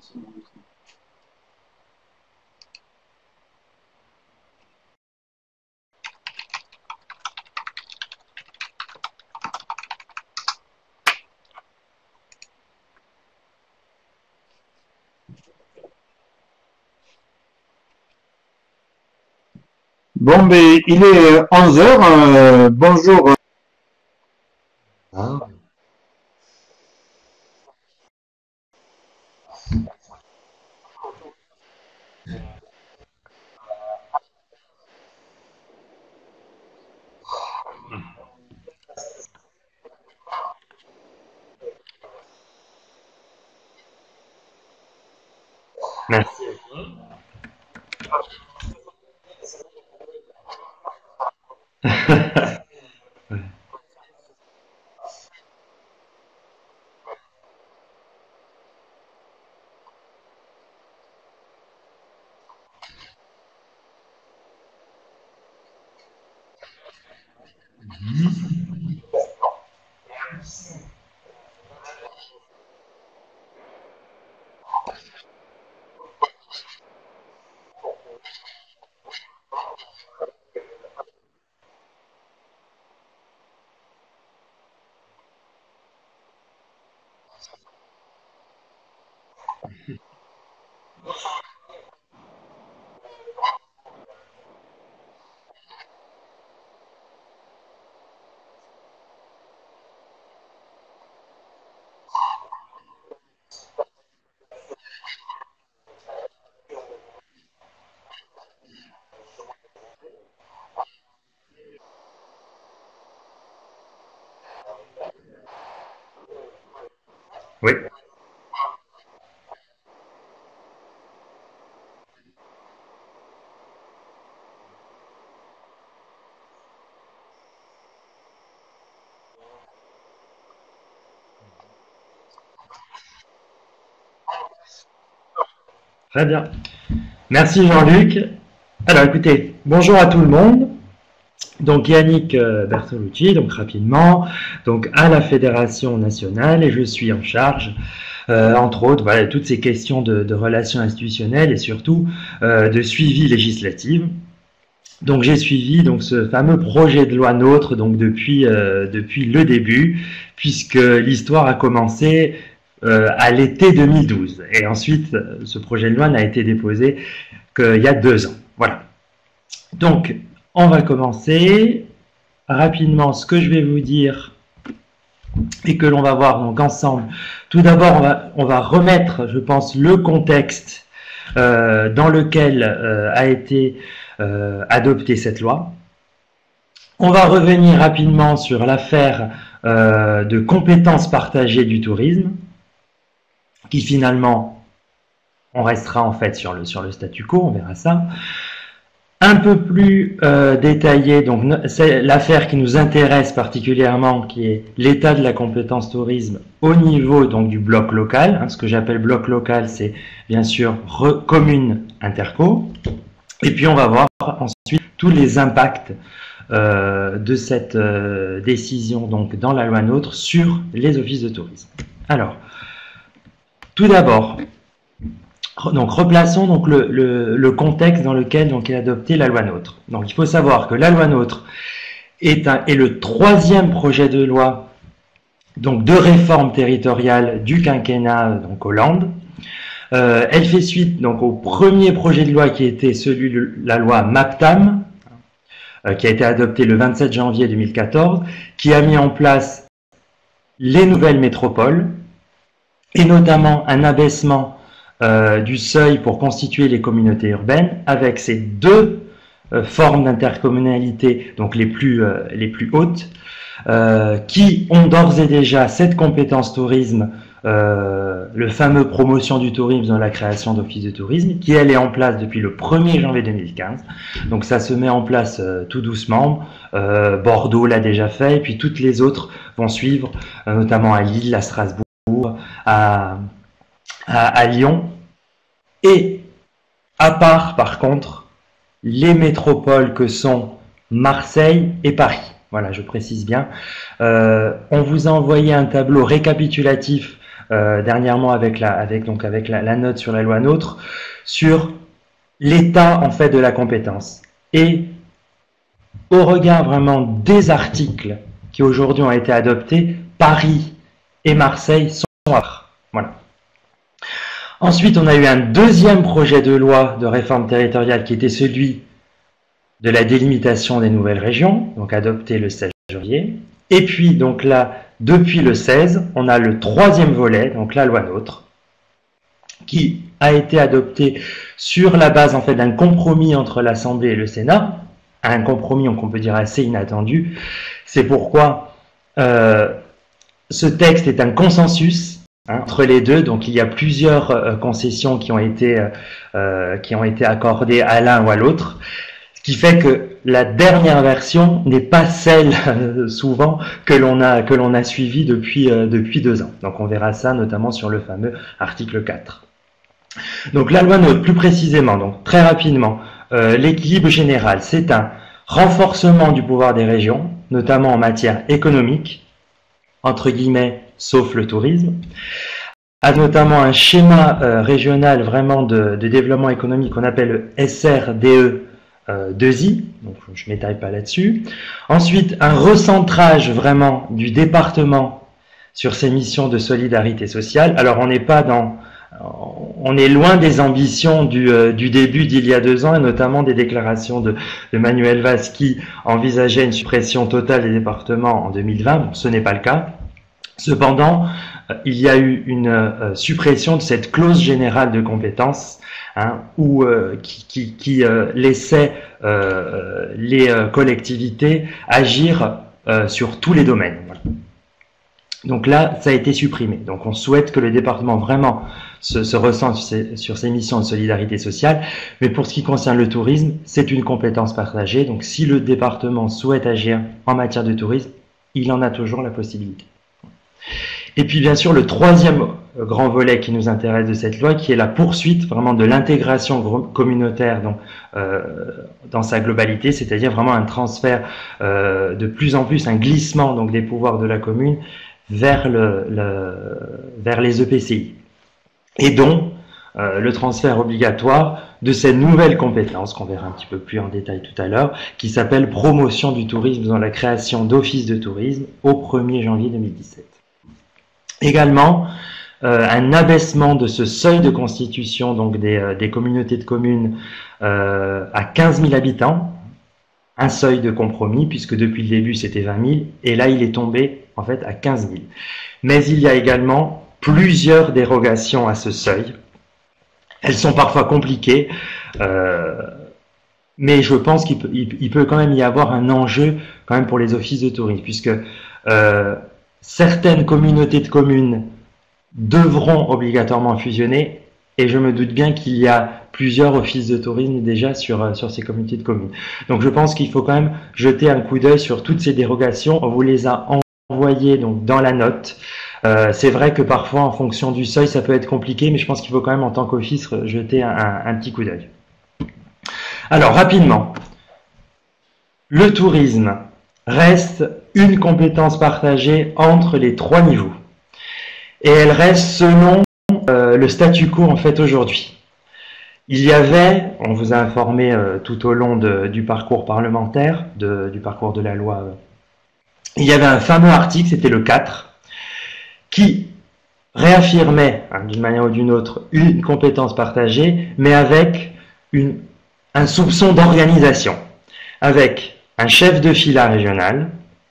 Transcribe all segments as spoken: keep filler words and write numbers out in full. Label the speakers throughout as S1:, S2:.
S1: Bon, ben, il est onze heures. Euh, bonjour.
S2: Ah. Merci. Oui. Très bien. Merci Jean-Luc. Alors écoutez, bonjour à tout le monde. Donc Yannick euh, Bertolucci, donc rapidement, donc à la Fédération nationale, et je suis en charge, euh, entre autres, voilà, toutes ces questions de, de relations institutionnelles et surtout euh, de suivi législatif. Donc j'ai suivi donc ce fameux projet de loi NOTRe donc depuis euh, depuis le début, puisque l'histoire a commencé euh, à l'été deux mille douze, et ensuite ce projet de loi n'a été déposé qu'il y a deux ans. Voilà. Donc on va commencer rapidement. Ce que je vais vous dire et que l'on va voir donc ensemble. Tout d'abord, on va, on va remettre, je pense, le contexte euh, dans lequel euh, a été euh, adoptée cette loi. On va revenir rapidement sur l'affaire euh, de compétences partagées du tourisme, qui finalement, on restera en fait sur le, sur le statu quo, on verra ça. Un peu plus euh, détaillé, donc c'est l'affaire qui nous intéresse particulièrement, qui est l'état de la compétence tourisme au niveau donc du bloc local. Hein, ce que j'appelle bloc local, c'est bien sûr commune interco. Et puis on va voir ensuite tous les impacts euh, de cette euh, décision donc dans la loi NOTRe sur les offices de tourisme. Alors, tout d'abord, donc replaçons donc le, le, le contexte dans lequel donc est adoptée la loi NOTRe. Donc il faut savoir que la loi NOTRe est, un, est le troisième projet de loi donc de réforme territoriale du quinquennat donc Hollande. Euh, elle fait suite donc au premier projet de loi qui était celui de la loi MAPTAM, euh, qui a été adopté le vingt-sept janvier deux mille quatorze, qui a mis en place les nouvelles métropoles et notamment un abaissement Euh, du seuil pour constituer les communautés urbaines, avec ces deux euh, formes d'intercommunalité, donc les plus, euh, les plus hautes, euh, qui ont d'ores et déjà cette compétence tourisme, euh, le fameux promotion du tourisme dans la création d'offices de tourisme, qui elle est en place depuis le premier janvier deux mille quinze. Donc ça se met en place euh, tout doucement. Euh, Bordeaux l'a déjà fait, et puis toutes les autres vont suivre, euh, notamment à Lille, à Strasbourg, à À, à Lyon, et à part par contre les métropoles que sont Marseille et Paris. Voilà, je précise bien. Euh, on vous a envoyé un tableau récapitulatif euh, dernièrement avec la, avec, donc avec la, la note sur la loi NOTRe, sur l'état en fait de la compétence. Et au regard vraiment des articles qui aujourd'hui ont été adoptés, Paris et Marseille sont à part. Voilà. Ensuite, on a eu un deuxième projet de loi de réforme territoriale qui était celui de la délimitation des nouvelles régions, donc adopté le seize janvier. Et puis, donc là, depuis le seize, on a le troisième volet, donc la loi NOTRe, qui a été adopté sur la base en fait d'un compromis entre l'Assemblée et le Sénat, un compromis qu'on peut dire assez inattendu. C'est pourquoi euh, ce texte est un consensus hein, entre les deux. Donc il y a plusieurs euh, concessions qui ont été euh, qui ont été accordées à l'un ou à l'autre, ce qui fait que la dernière version n'est pas celle euh, souvent que l'on a que l'on a suivie depuis euh, depuis deux ans. Donc on verra ça notamment sur le fameux article quatre. Donc la loi NOTRe, plus précisément, donc très rapidement, euh, l'équilibre général, c'est un renforcement du pouvoir des régions, notamment en matière économique, entre guillemets, sauf le tourisme, a notamment un schéma euh, régional vraiment de, de développement économique qu'on appelle le S R D E euh, deux I, donc je ne m'étale pas là-dessus. Ensuite, un recentrage vraiment du département sur ses missions de solidarité sociale. Alors on n'est pas dans... On est loin des ambitions du, euh, du début d'il y a deux ans, et notamment des déclarations de, de Manuel Valls qui envisageait une suppression totale des départements en deux mille vingt. Bon, ce n'est pas le cas. Cependant, euh, il y a eu une euh, suppression de cette clause générale de compétences hein, où, euh, qui, qui, qui euh, laissait euh, les euh, collectivités agir euh, sur tous les domaines. Voilà. Donc là, ça a été supprimé. Donc on souhaite que le département vraiment se, se ressente sur ses, sur ses missions de solidarité sociale. Mais pour ce qui concerne le tourisme, c'est une compétence partagée. Donc si le département souhaite agir en matière de tourisme, il en a toujours la possibilité. Et puis bien sûr, le troisième grand volet qui nous intéresse de cette loi, qui est la poursuite vraiment de l'intégration communautaire donc, euh, dans sa globalité, c'est-à-dire vraiment un transfert euh, de plus en plus, un glissement donc, des pouvoirs de la commune vers, le, le, vers les E P C I. Et donc, euh, le transfert obligatoire de cette nouvelle compétence, qu'on verra un petit peu plus en détail tout à l'heure, qui s'appelle promotion du tourisme dans la création d'offices de tourisme au premier janvier deux mille dix-sept. Également, euh, un abaissement de ce seuil de constitution donc des, euh, des communautés de communes euh, à quinze mille habitants, un seuil de compromis, puisque depuis le début c'était vingt mille, et là il est tombé en fait à quinze mille. Mais il y a également plusieurs dérogations à ce seuil. Elles sont parfois compliquées, euh, mais je pense qu'il peut, il, il peut quand même y avoir un enjeu quand même pour les offices de tourisme, puisque euh, certaines communautés de communes devront obligatoirement fusionner, et je me doute bien qu'il y a plusieurs offices de tourisme déjà sur, sur ces communautés de communes. Donc je pense qu'il faut quand même jeter un coup d'œil sur toutes ces dérogations. On vous les a envoyées donc, dans la note. Euh, c'est vrai que parfois, en fonction du seuil, ça peut être compliqué, mais je pense qu'il faut quand même, en tant qu'office, jeter un, un, un petit coup d'œil. Alors, rapidement, le tourisme reste une compétence partagée entre les trois niveaux. Et elle reste selon euh, le statu quo, en fait, aujourd'hui. Il y avait, on vous a informé euh, tout au long de, du parcours parlementaire, de, du parcours de la loi, euh, il y avait un fameux article, c'était le quatre, qui réaffirmait, hein, d'une manière ou d'une autre, une compétence partagée, mais avec une, un soupçon d'organisation, avec un chef de filat régional,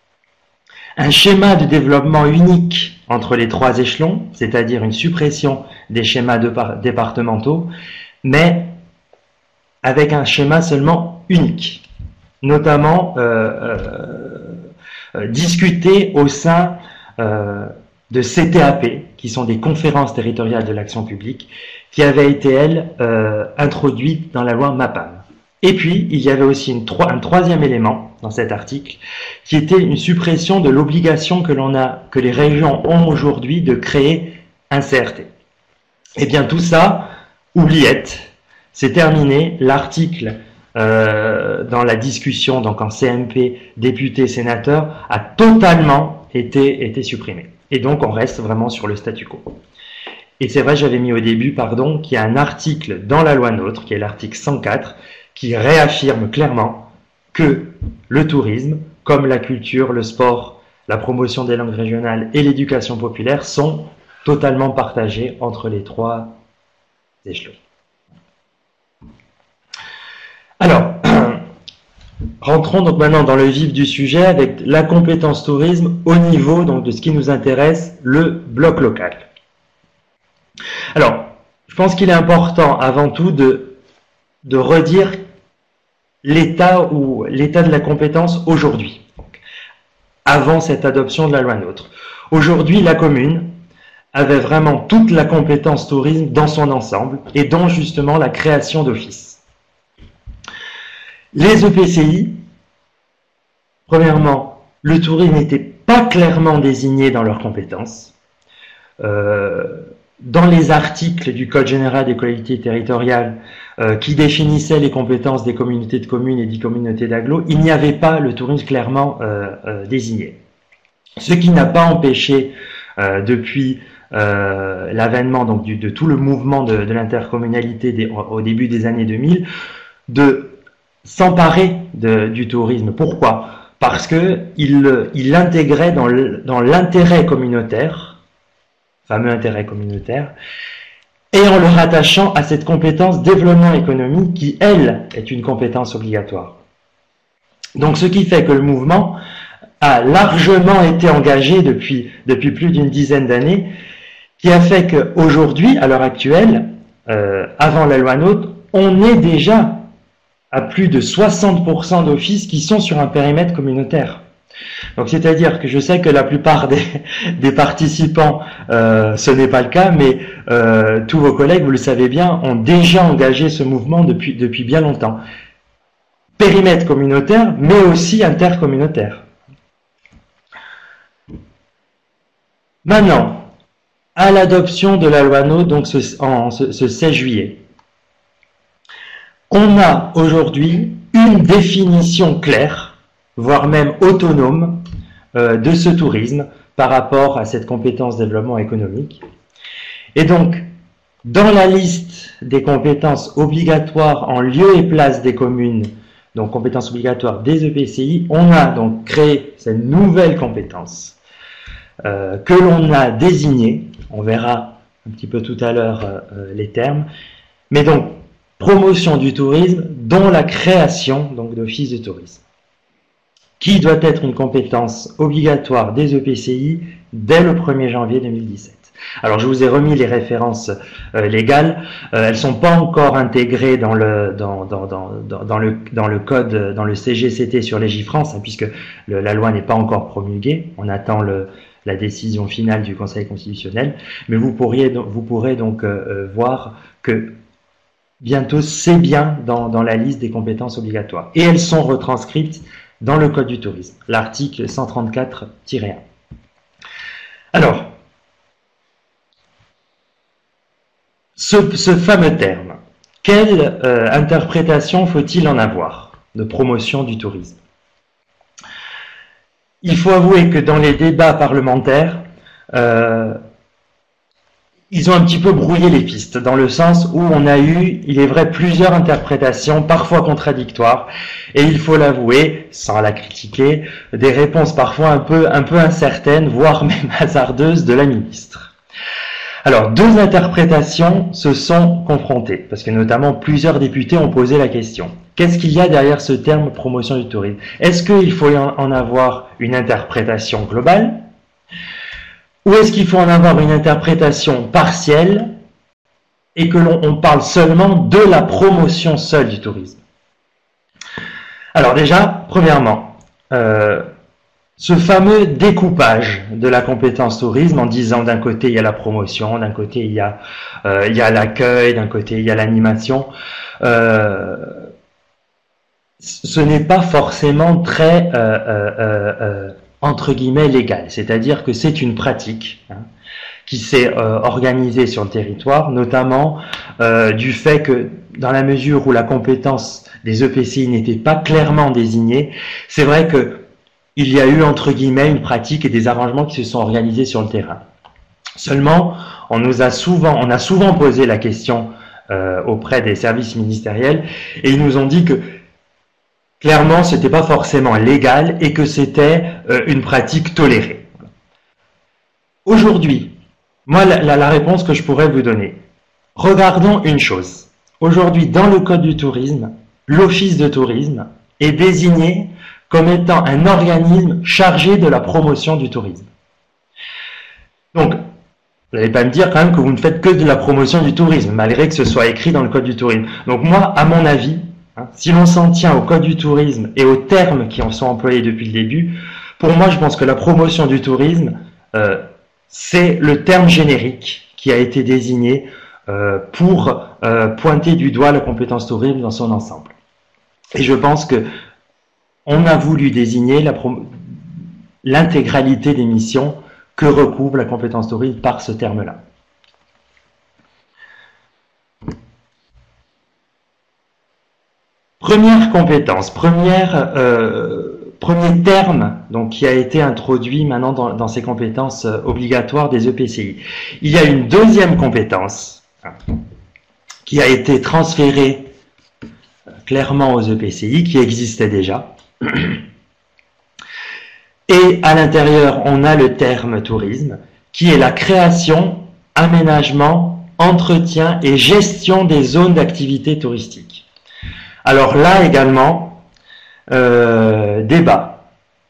S2: un schéma de développement unique entre les trois échelons, c'est-à-dire une suppression des schémas de départementaux, mais avec un schéma seulement unique, notamment euh, euh, discuté au sein euh, de C T A P, qui sont des conférences territoriales de l'action publique, qui avaient été, elles, euh, introduites dans la loi MAPAM. Et puis, il y avait aussi une, un troisième élément dans cet article, qui était une suppression de l'obligation que l'on a, que les régions ont aujourd'hui de créer un C R T. Eh bien, tout ça, oubliette, c'est terminé. L'article, euh, dans la discussion, donc en C M P, députés, sénateurs, a totalement été, été supprimé. Et donc on reste vraiment sur le statu quo. Et c'est vrai, j'avais mis au début, pardon, qu'il y a un article dans la loi NOTRe, qui est l'article cent quatre, qui réaffirme clairement que le tourisme, comme la culture, le sport, la promotion des langues régionales et l'éducation populaire sont totalement partagés entre les trois échelons. Alors, rentrons donc maintenant dans le vif du sujet avec la compétence tourisme au niveau donc, de ce qui nous intéresse, le bloc local. Alors, je pense qu'il est important avant tout de, de redire l'état ou l'état de la compétence aujourd'hui, avant cette adoption de la loi NOTRe. Aujourd'hui, la commune avait vraiment toute la compétence tourisme dans son ensemble et dont justement la création d'office. Les E P C I, premièrement, le tourisme n'était pas clairement désigné dans leurs compétences. Euh, dans les articles du Code général des collectivités territoriales euh, qui définissaient les compétences des communautés de communes et des communautés d'agglo, il n'y avait pas le tourisme clairement euh, euh, désigné. Ce qui n'a pas empêché, euh, depuis euh, l'avènement donc du, de tout le mouvement de, de l'intercommunalité au début des années deux mille, de s'emparer du tourisme. Pourquoi? Parce que il, il l'intégrait dans l'intérêt communautaire, fameux intérêt communautaire, et en le rattachant à cette compétence développement économique qui, elle, est une compétence obligatoire. Donc ce qui fait que le mouvement a largement été engagé depuis, depuis plus d'une dizaine d'années, qui a fait qu'aujourd'hui, à l'heure actuelle, euh, avant la loi NOTRe, on est déjà à plus de soixante pour cent d'offices qui sont sur un périmètre communautaire. Donc c'est-à-dire que je sais que la plupart des, des participants, euh, ce n'est pas le cas, mais euh, tous vos collègues, vous le savez bien, ont déjà engagé ce mouvement depuis, depuis bien longtemps. Périmètre communautaire, mais aussi intercommunautaire. Maintenant, à l'adoption de la loi NOTRe, donc ce, en ce, ce seize juillet, on a aujourd'hui une définition claire, voire même autonome, euh, de ce tourisme par rapport à cette compétence développement économique. Et donc, dans la liste des compétences obligatoires en lieu et place des communes, donc compétences obligatoires des E P C I, on a donc créé cette nouvelle compétence euh, que l'on a désignée. On verra un petit peu tout à l'heure euh, les termes. Mais donc, promotion du tourisme, dont la création donc d'office de tourisme, qui doit être une compétence obligatoire des E P C I dès le premier janvier deux mille dix-sept. Alors je vous ai remis les références euh, légales, euh, elles ne sont pas encore intégrées dans le, dans, dans, dans, dans, le, dans le code, dans le C G C T sur Légifrance, hein, puisque le, la loi n'est pas encore promulguée, on attend le, la décision finale du Conseil constitutionnel, mais vous, pourriez, vous pourrez donc euh, voir que bientôt c'est bien dans, dans la liste des compétences obligatoires. Et elles sont retranscrites dans le Code du tourisme, l'article cent trente-quatre tiret un. Alors, ce, ce fameux terme, quelle euh, interprétation faut-il en avoir de promotion du tourisme? Il faut avouer que dans les débats parlementaires, euh, ils ont un petit peu brouillé les pistes, dans le sens où on a eu, il est vrai, plusieurs interprétations, parfois contradictoires, et il faut l'avouer, sans la critiquer, des réponses parfois un peu, un peu incertaines, voire même hasardeuses de la ministre. Alors, deux interprétations se sont confrontées, parce que notamment plusieurs députés ont posé la question. Qu'est-ce qu'il y a derrière ce terme promotion du tourisme? Est-ce qu'il faut en avoir une interprétation globale? Ou est-ce qu'il faut en avoir une interprétation partielle et que l'on parle seulement de la promotion seule du tourisme? Alors déjà, premièrement, euh, ce fameux découpage de la compétence tourisme en disant d'un côté il y a la promotion, d'un côté il y a euh, il y a l'accueil, d'un côté il y a l'animation, euh, ce n'est pas forcément très euh, euh, euh, entre guillemets légal, c'est-à-dire que c'est une pratique hein, qui s'est euh, organisée sur le territoire, notamment euh, du fait que dans la mesure où la compétence des E P C I n'était pas clairement désignée, c'est vrai que il y a eu entre guillemets une pratique et des arrangements qui se sont organisés sur le terrain. Seulement, on nous a souvent, on a souvent posé la question euh, auprès des services ministériels et ils nous ont dit que clairement, c'était pas forcément légal et que c'était euh, une pratique tolérée. Aujourd'hui, moi, la, la, la réponse que je pourrais vous donner, regardons une chose. Aujourd'hui, dans le Code du tourisme, l'Office de tourisme est désigné comme étant un organisme chargé de la promotion du tourisme. Donc, vous n'allez pas me dire quand même que vous ne faites que de la promotion du tourisme, malgré que ce soit écrit dans le Code du tourisme. Donc moi, à mon avis, hein, si l'on s'en tient au Code du tourisme et aux termes qui en sont employés depuis le début, pour moi, je pense que la promotion du tourisme, euh, c'est le terme générique qui a été désigné euh, pour euh, pointer du doigt la compétence tourisme dans son ensemble. Et je pense que on a voulu désigner l'intégralité des missions que recouvre la compétence tourisme par ce terme-là. Première compétence, première, euh, premier terme donc, qui a été introduit maintenant dans, dans ces compétences euh, obligatoires des E P C I. Il y a une deuxième compétence hein, qui a été transférée euh, clairement aux E P C I, qui existait déjà. Et à l'intérieur, on a le terme tourisme, qui est la création, aménagement, entretien et gestion des zones d'activité touristique. Alors là également, euh, débat.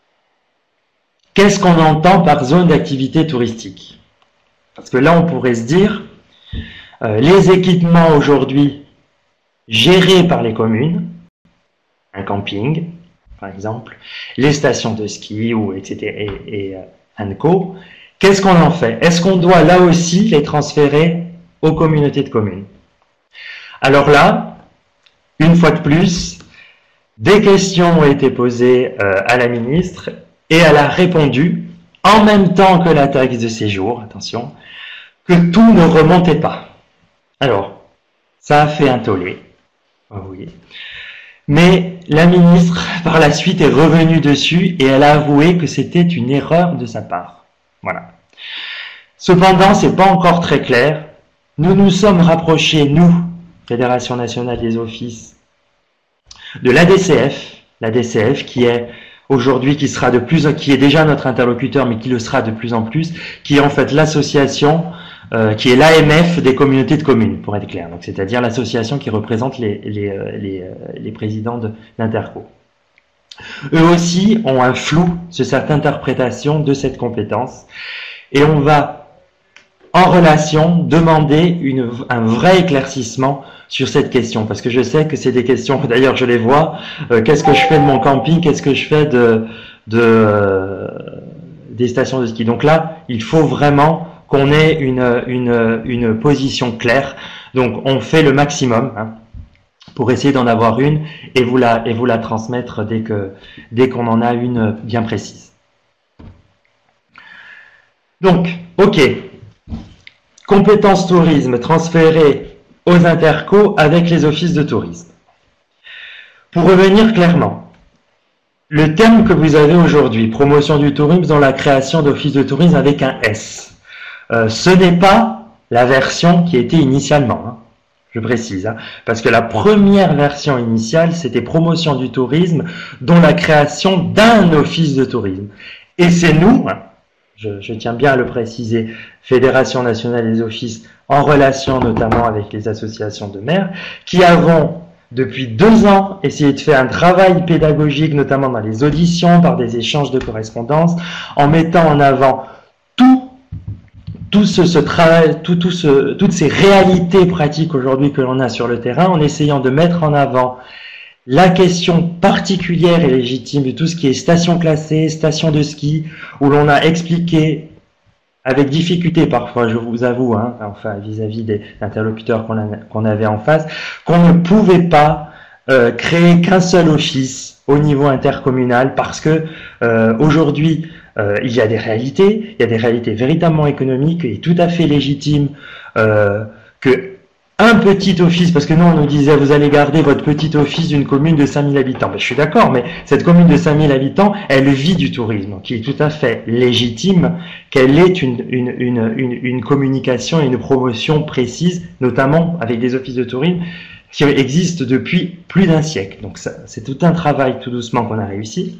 S2: Qu'est-ce qu'on entend par zone d'activité touristique? Parce que là, on pourrait se dire, euh, les équipements aujourd'hui gérés par les communes, un camping, par exemple, les stations de ski ou et cetera et, et euh, co. Qu'est-ce qu'on en fait? Est-ce qu'on doit là aussi les transférer aux communautés de communes? Alors là, une fois de plus, des questions ont été posées euh, à la ministre et elle a répondu, en même temps que la taxe de séjour, attention, que tout ne remontait pas. Alors, ça a fait un tollé, vous voyez. Mais la ministre, par la suite, est revenue dessus et elle a avoué que c'était une erreur de sa part. Voilà. Cependant, c'est pas encore très clair. Nous nous sommes rapprochés, nous, Fédération nationale des offices, de l'A D C F, l'A D C F qui est aujourd'hui, qui sera de plus, qui est déjà notre interlocuteur, mais qui le sera de plus en plus, qui est en fait l'association Euh, qui est l'A M F des communautés de communes, pour être clair. Donc, c'est-à-dire l'association qui représente les, les, les, les présidents de l'Interco. Eux aussi ont un flou sur cette interprétation de cette compétence. Et on va, en relation, demander une, un vrai éclaircissement sur cette question. Parce que je sais que c'est des questions, d'ailleurs je les vois, euh, qu'est-ce que je fais de mon camping, qu'est-ce que je fais de, de, euh, des stations de ski. Donc là, il faut vraiment qu'on ait une, une, une position claire. Donc, on fait le maximum hein, pour essayer d'en avoir une et vous la, et vous la transmettre dès que, dès qu'on en a une bien précise. Donc, ok. Compétences tourisme transférées aux intercos avec les offices de tourisme. Pour revenir clairement, le terme que vous avez aujourd'hui, promotion du tourisme dans la création d'offices de tourisme avec un S, Euh, ce n'est pas la version qui était initialement, hein, je précise, hein, parce que la première version initiale, c'était promotion du tourisme, dont la création d'un office de tourisme. Et c'est nous, hein, je, je tiens bien à le préciser, Fédération nationale des offices, en relation notamment avec les associations de maires, qui avons depuis deux ans essayé de faire un travail pédagogique, notamment dans les auditions, par des échanges de correspondance, en mettant en avant tout Tout ce, ce travail, tout, tout ce, toutes ces réalités pratiques aujourd'hui que l'on a sur le terrain, en essayant de mettre en avant la question particulière et légitime de tout ce qui est station classée, station de ski, où l'on a expliqué, avec difficulté parfois, je vous avoue, hein, enfin vis-à-vis des interlocuteurs qu'on qu'on avait en face, qu'on ne pouvait pas euh, créer qu'un seul office au niveau intercommunal, parce que euh, aujourd'hui, Euh, il y a des réalités, il y a des réalités véritablement économiques et tout à fait légitimes euh, que un petit office, parce que nous on nous disait vous allez garder votre petit office d'une commune de cinq mille habitants. Ben, je suis d'accord, mais cette commune de cinq mille habitants, elle vit du tourisme, donc il est tout à fait légitime qu'elle ait une, une, une, une, une communication et une promotion précise, notamment avec des offices de tourisme qui existent depuis plus d'un siècle. Donc c'est tout un travail tout doucement qu'on a réussi.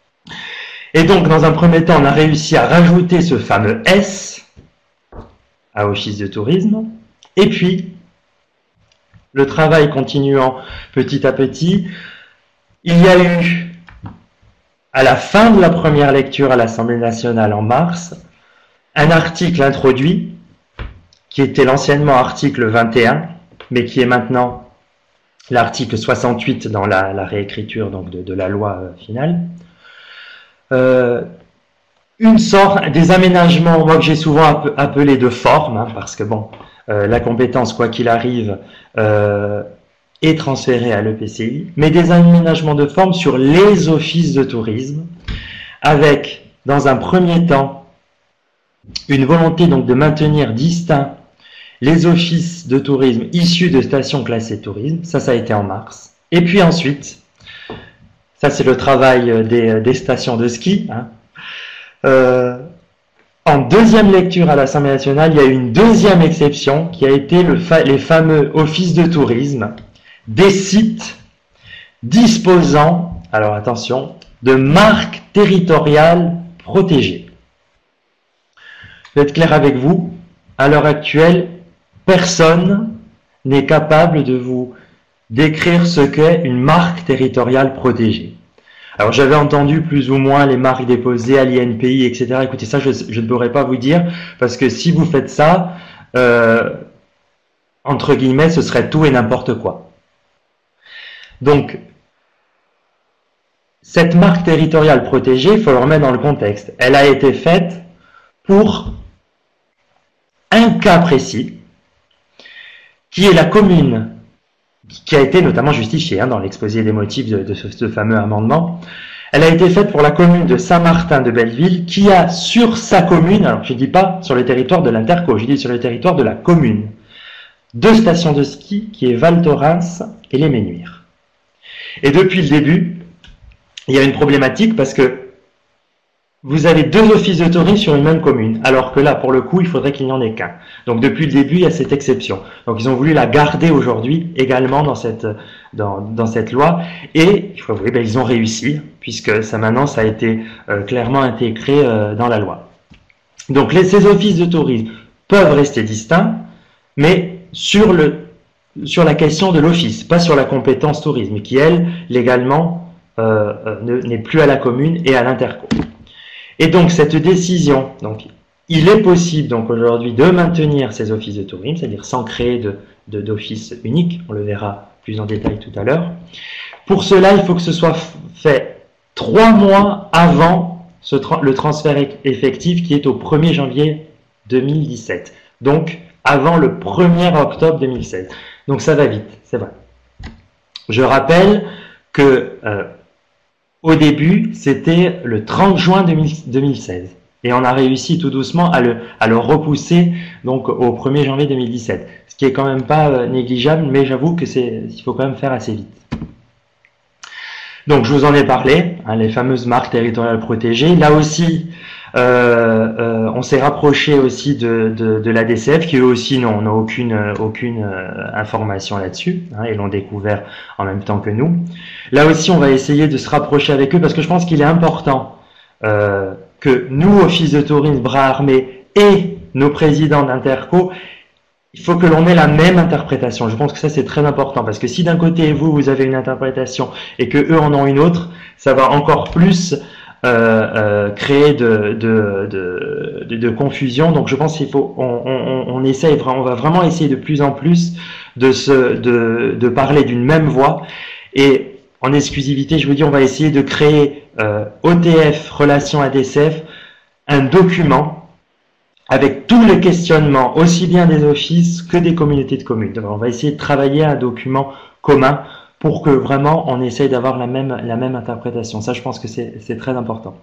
S2: Et donc dans un premier temps, on a réussi à rajouter ce fameux S à office de tourisme, et puis le travail continuant petit à petit, il y a eu, à la fin de la première lecture à l'Assemblée nationale en mars, un article introduit, qui était l'anciennement article vingt et un, mais qui est maintenant l'article soixante-huit dans la, la réécriture donc, de, de la loi euh, finale. Euh, une sorte, des aménagements, moi que j'ai souvent appelé de forme, hein, parce que bon, Euh, la compétence, quoi qu'il arrive, euh, est transférée à l'E P C I, mais des aménagements de forme sur les offices de tourisme, avec, dans un premier temps, une volonté donc de maintenir distincts les offices de tourisme issus de stations classées tourisme, ça, ça a été en mars, et puis ensuite, ça c'est le travail des, des stations de ski, hein, euh, en deuxième lecture à l'Assemblée nationale, il y a eu une deuxième exception qui a été le fa les fameux offices de tourisme des sites disposant, alors attention, de marques territoriales protégées. Je vais être clair avec vous, à l'heure actuelle, personne n'est capable de vous décrire ce qu'est une marque territoriale protégée. Alors j'avais entendu plus ou moins les marques déposées à l'I N P I, et cetera. Écoutez, ça je, je ne pourrais pas vous dire, parce que si vous faites ça, euh, entre guillemets, ce serait tout et n'importe quoi. Donc, cette marque territoriale protégée, il faut le remettre dans le contexte. Elle a été faite pour un cas précis, qui est la commune, qui a été notamment justifiée hein, dans l'exposé des motifs de, de ce, ce fameux amendement. Elle a été faite pour la commune de Saint-Martin-de-Belleville, qui a sur sa commune, alors je ne dis pas sur le territoire de l'Interco, je dis sur le territoire de la commune, deux stations de ski, qui est Val Thorens et les Ménuires. Et depuis le début, il y a une problématique parce que vous avez deux offices de tourisme sur une même commune, alors que là, pour le coup, il faudrait qu'il n'y en ait qu'un. Donc depuis le début, il y a cette exception. Donc ils ont voulu la garder aujourd'hui également dans cette, dans, dans cette loi, et il faut avouer, ben, ils ont réussi, puisque ça maintenant, ça a été euh, clairement intégré euh, dans la loi. Donc les, ces offices de tourisme peuvent rester distincts, mais sur, le, sur la question de l'office, pas sur la compétence tourisme, qui elle, légalement, euh, euh, n'est plus à la commune et à l'Interco. Et donc cette décision, donc il est possible donc aujourd'hui de maintenir ces offices de tourisme, c'est-à-dire sans créer de, de, d'office unique, on le verra plus en détail tout à l'heure. Pour cela, il faut que ce soit fait trois mois avant ce tra le transfert effectif qui est au premier janvier deux mille dix-sept, donc avant le premier octobre deux mille seize. Donc ça va vite, c'est vrai. Je rappelle que euh, au début, c'était le trente juin deux mille seize. Et on a réussi tout doucement à le, à le repousser donc au premier janvier deux mille dix-sept. Ce qui est quand même pas euh, négligeable, mais j'avoue que c'est, il faut quand même faire assez vite. Donc je vous en ai parlé, hein, les fameuses marques territoriales protégées. Là aussi, euh, euh, on s'est rapproché aussi de, de, de la D C F, qui eux aussi n'ont aucune, aucune euh, information là-dessus. Hein, ils l'ont découvert en même temps que nous. Là aussi, on va essayer de se rapprocher avec eux, parce que je pense qu'il est important euh, que nous, office de tourisme, bras armés, et nos présidents d'Interco, il faut que l'on ait la même interprétation. Je pense que ça, c'est très important, parce que si d'un côté, vous, vous avez une interprétation et que eux en ont une autre, ça va encore plus euh, euh, créer de, de, de, de, de confusion. Donc, je pense qu'il faut, on, on, on essaye, on va vraiment essayer de plus en plus de, se, de, de parler d'une même voix. Et en exclusivité, je vous dis, on va essayer de créer euh, O T F, relation A D C F, un document avec tous les questionnements, aussi bien des offices que des communautés de communes. Donc, on va essayer de travailler un document commun pour que vraiment on essaye d'avoir la même, la même interprétation. Ça, je pense que c'est très important.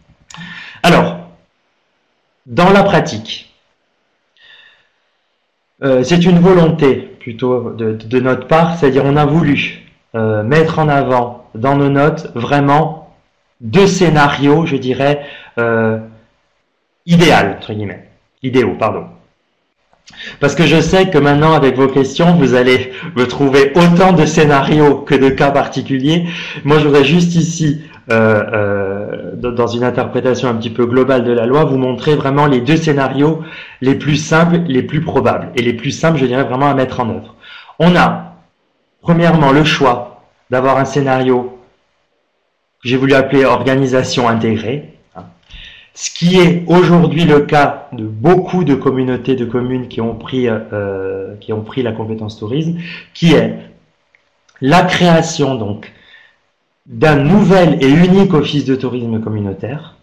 S2: Alors, dans la pratique, Euh, c'est une volonté plutôt de, de notre part, c'est-à-dire on a voulu euh, mettre en avant dans nos notes vraiment deux scénarios, je dirais, euh, idéal, entre guillemets, idéaux, pardon. Parce que je sais que maintenant, avec vos questions, vous allez me trouver autant de scénarios que de cas particuliers. Moi, je voudrais juste ici, euh, euh, dans une interprétation un petit peu globale de la loi, vous montrer vraiment les deux scénarios les plus simples, les plus probables, et les plus simples, je dirais, vraiment à mettre en œuvre. On a, premièrement, le choix d'avoir un scénario que j'ai voulu appeler organisation intégrée, ce qui est aujourd'hui le cas de beaucoup de communautés de communes qui ont pris, euh, qui ont pris la compétence tourisme, qui est la création donc d'un nouvel et unique office de tourisme communautaire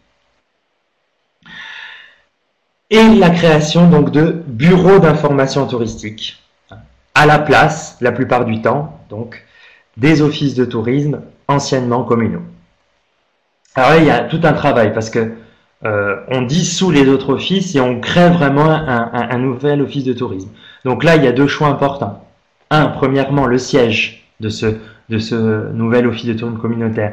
S2: et la création donc de bureaux d'information touristique à la place, la plupart du temps, donc des offices de tourisme anciennement communaux. Alors là, il y a tout un travail parce que Euh, on dissout les autres offices et on crée vraiment un, un, un nouvel office de tourisme. Donc là, il y a deux choix importants. Un, premièrement, le siège de ce, de ce nouvel office de tourisme communautaire.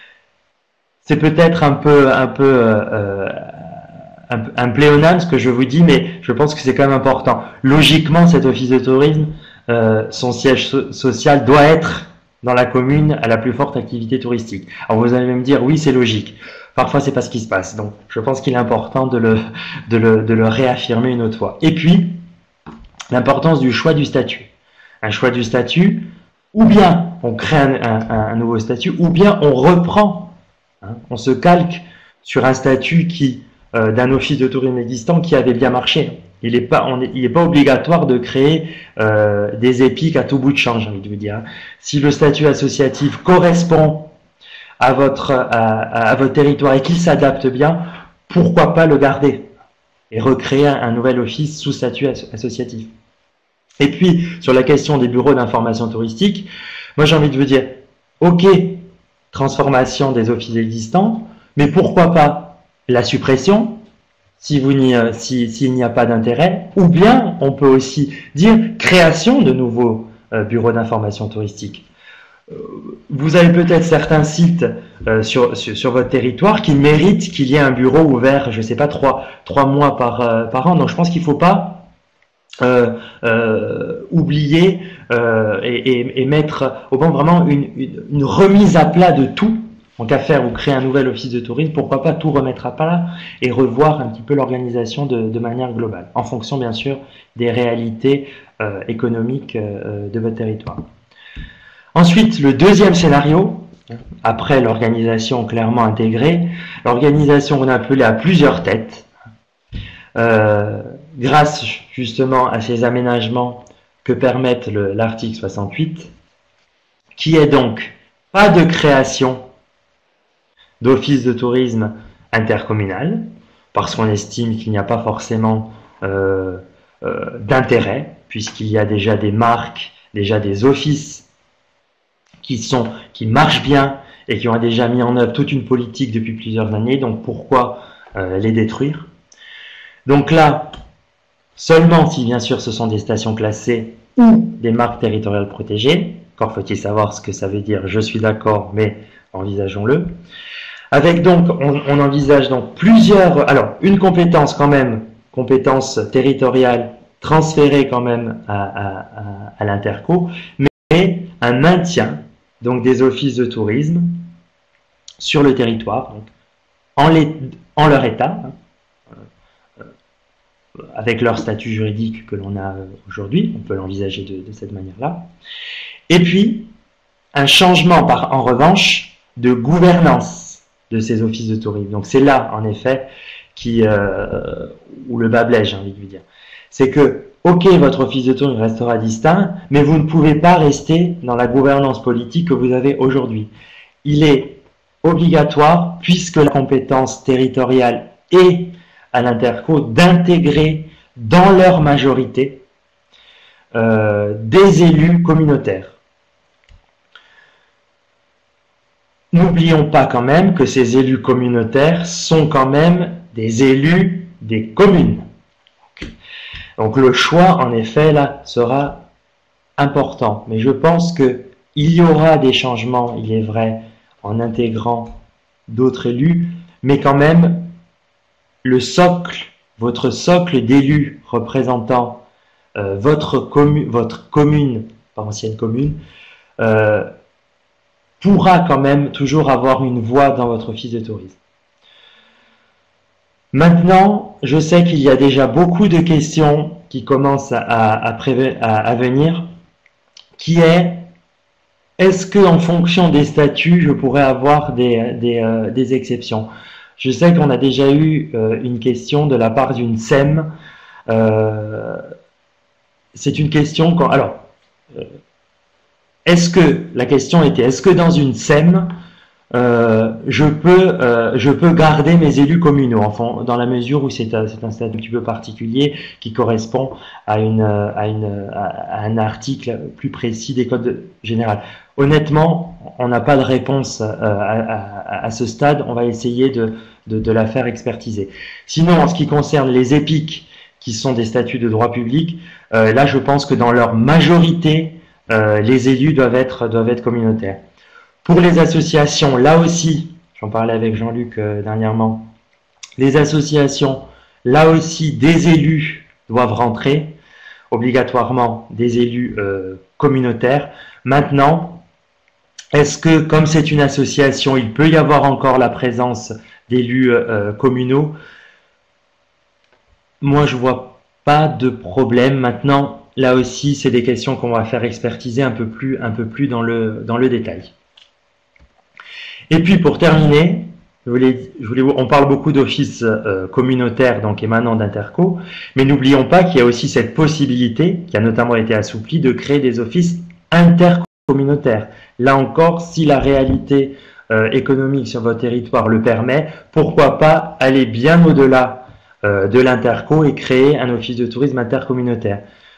S2: C'est peut-être un peu, un peu, euh, un, un pléonasme ce que je vous dis, mais je pense que c'est quand même important. Logiquement, cet office de tourisme, euh, son siège so social doit être dans la commune à la plus forte activité touristique. Alors vous allez me dire, oui, c'est logique. Parfois, c'est pas ce qui se passe. Donc, je pense qu'il est important de le, de le, de le réaffirmer une autre fois. Et puis, l'importance du choix du statut. Un choix du statut, ou bien on crée un, un, un nouveau statut, ou bien on reprend, hein, on se calque sur un statut qui, euh, d'un office de tourisme existant qui avait bien marché. Il n'est pas, on est, il est pas obligatoire de créer euh, des épiques à tout bout de champ, j'ai envie de vous dire. Si le statut associatif correspond à votre, à, à votre territoire et qu'il s'adapte bien, pourquoi pas le garder et recréer un, un nouvel office sous statut as associatif. Et puis, sur la question des bureaux d'information touristique, moi j'ai envie de vous dire, ok, transformation des offices existants, mais pourquoi pas la suppression si vous n'y, euh, si, s'il n'y a pas d'intérêt, ou bien on peut aussi dire création de nouveaux euh, bureaux d'information touristique. Vous avez peut-être certains sites euh, sur, sur, sur votre territoire qui méritent qu'il y ait un bureau ouvert, je ne sais pas, trois, trois mois par, euh, par an. Donc je pense qu'il ne faut pas euh, euh, oublier euh, et, et, et mettre au banc vraiment une, une, une remise à plat de tout. En qu'à faire ou créer un nouvel office de tourisme, pourquoi pas tout remettre à plat et revoir un petit peu l'organisation de, de manière globale, en fonction bien sûr des réalités euh, économiques euh, de votre territoire. Ensuite, le deuxième scénario, après l'organisation clairement intégrée, l'organisation qu'on a appelée à plusieurs têtes, euh, grâce justement à ces aménagements que permettent l'article soixante-huit, qui est donc pas de création d'office de tourisme intercommunal, parce qu'on estime qu'il n'y a pas forcément euh, euh, d'intérêt, puisqu'il y a déjà des marques, déjà des offices qui sont, qui marchent bien et qui ont déjà mis en œuvre toute une politique depuis plusieurs années, donc pourquoi euh, les détruire? Donc là, seulement si bien sûr ce sont des stations classées ou des marques territoriales protégées, encore faut-il savoir ce que ça veut dire, je suis d'accord, mais envisageons-le. Avec donc, on, on envisage donc plusieurs, alors une compétence quand même, compétence territoriale transférée quand même à, à, à, à l'Interco, mais un maintien donc des offices de tourisme sur le territoire, donc, en, les, en leur état, hein, euh, avec leur statut juridique que l'on a aujourd'hui, on peut l'envisager de, de cette manière-là. Et puis, un changement par, en revanche de gouvernance de ces offices de tourisme. Donc c'est là, en effet, qui, euh, où le bas blesse, j'ai envie de vous dire. C'est que, ok, votre office de tourisme restera distinct, mais vous ne pouvez pas rester dans la gouvernance politique que vous avez aujourd'hui. Il est obligatoire, puisque la compétence territoriale est à l'Interco, d'intégrer dans leur majorité euh, des élus communautaires. N'oublions pas quand même que ces élus communautaires sont quand même des élus des communes. Donc le choix, en effet, là, sera important. Mais je pense que il y aura des changements, il est vrai, en intégrant d'autres élus, mais quand même, le socle, votre socle d'élus représentant euh, votre, commu votre commune, pas ancienne commune, euh, pourra quand même toujours avoir une voix dans votre office de tourisme. Maintenant, je sais qu'il y a déjà beaucoup de questions qui commencent à, à, à, à venir, qui est, est-ce que en fonction des statuts, je pourrais avoir des, des, euh, des exceptions? Je sais qu'on a déjà eu euh, une question de la part d'une S E M. Euh, C'est une question quand, alors, euh, est-ce que, la question était, est-ce que dans une S E M, euh, je peux, euh, je peux garder mes élus communaux, enfin, dans la mesure où c'est un, un statut un petit peu particulier qui correspond à, une, à, une, à un article plus précis des codes généraux. Honnêtement, on n'a pas de réponse euh, à, à, à ce stade, on va essayer de, de, de la faire expertiser. Sinon, en ce qui concerne les épiques, qui sont des statuts de droit public, euh, là je pense que dans leur majorité, euh, les élus doivent être, doivent être communautaires. Pour les associations, là aussi, j'en parlais avec Jean-Luc euh, dernièrement, les associations, là aussi, des élus doivent rentrer, obligatoirement des élus euh, communautaires. Maintenant, est-ce que, comme c'est une association, il peut y avoir encore la présence d'élus euh, communaux? Moi, je vois pas de problème. Maintenant, là aussi, c'est des questions qu'on va faire expertiser un peu plus, un peu plus dans le, dans le détail. Et puis, pour terminer, je voulais, je voulais, on parle beaucoup d'offices euh, communautaires, donc émanant d'Interco, mais n'oublions pas qu'il y a aussi cette possibilité, qui a notamment été assouplie, de créer des offices intercommunautaires. Là encore, si la réalité euh, économique sur votre territoire le permet, pourquoi pas aller bien au-delà de l'Interco et créer un office de tourisme intercommunautaire.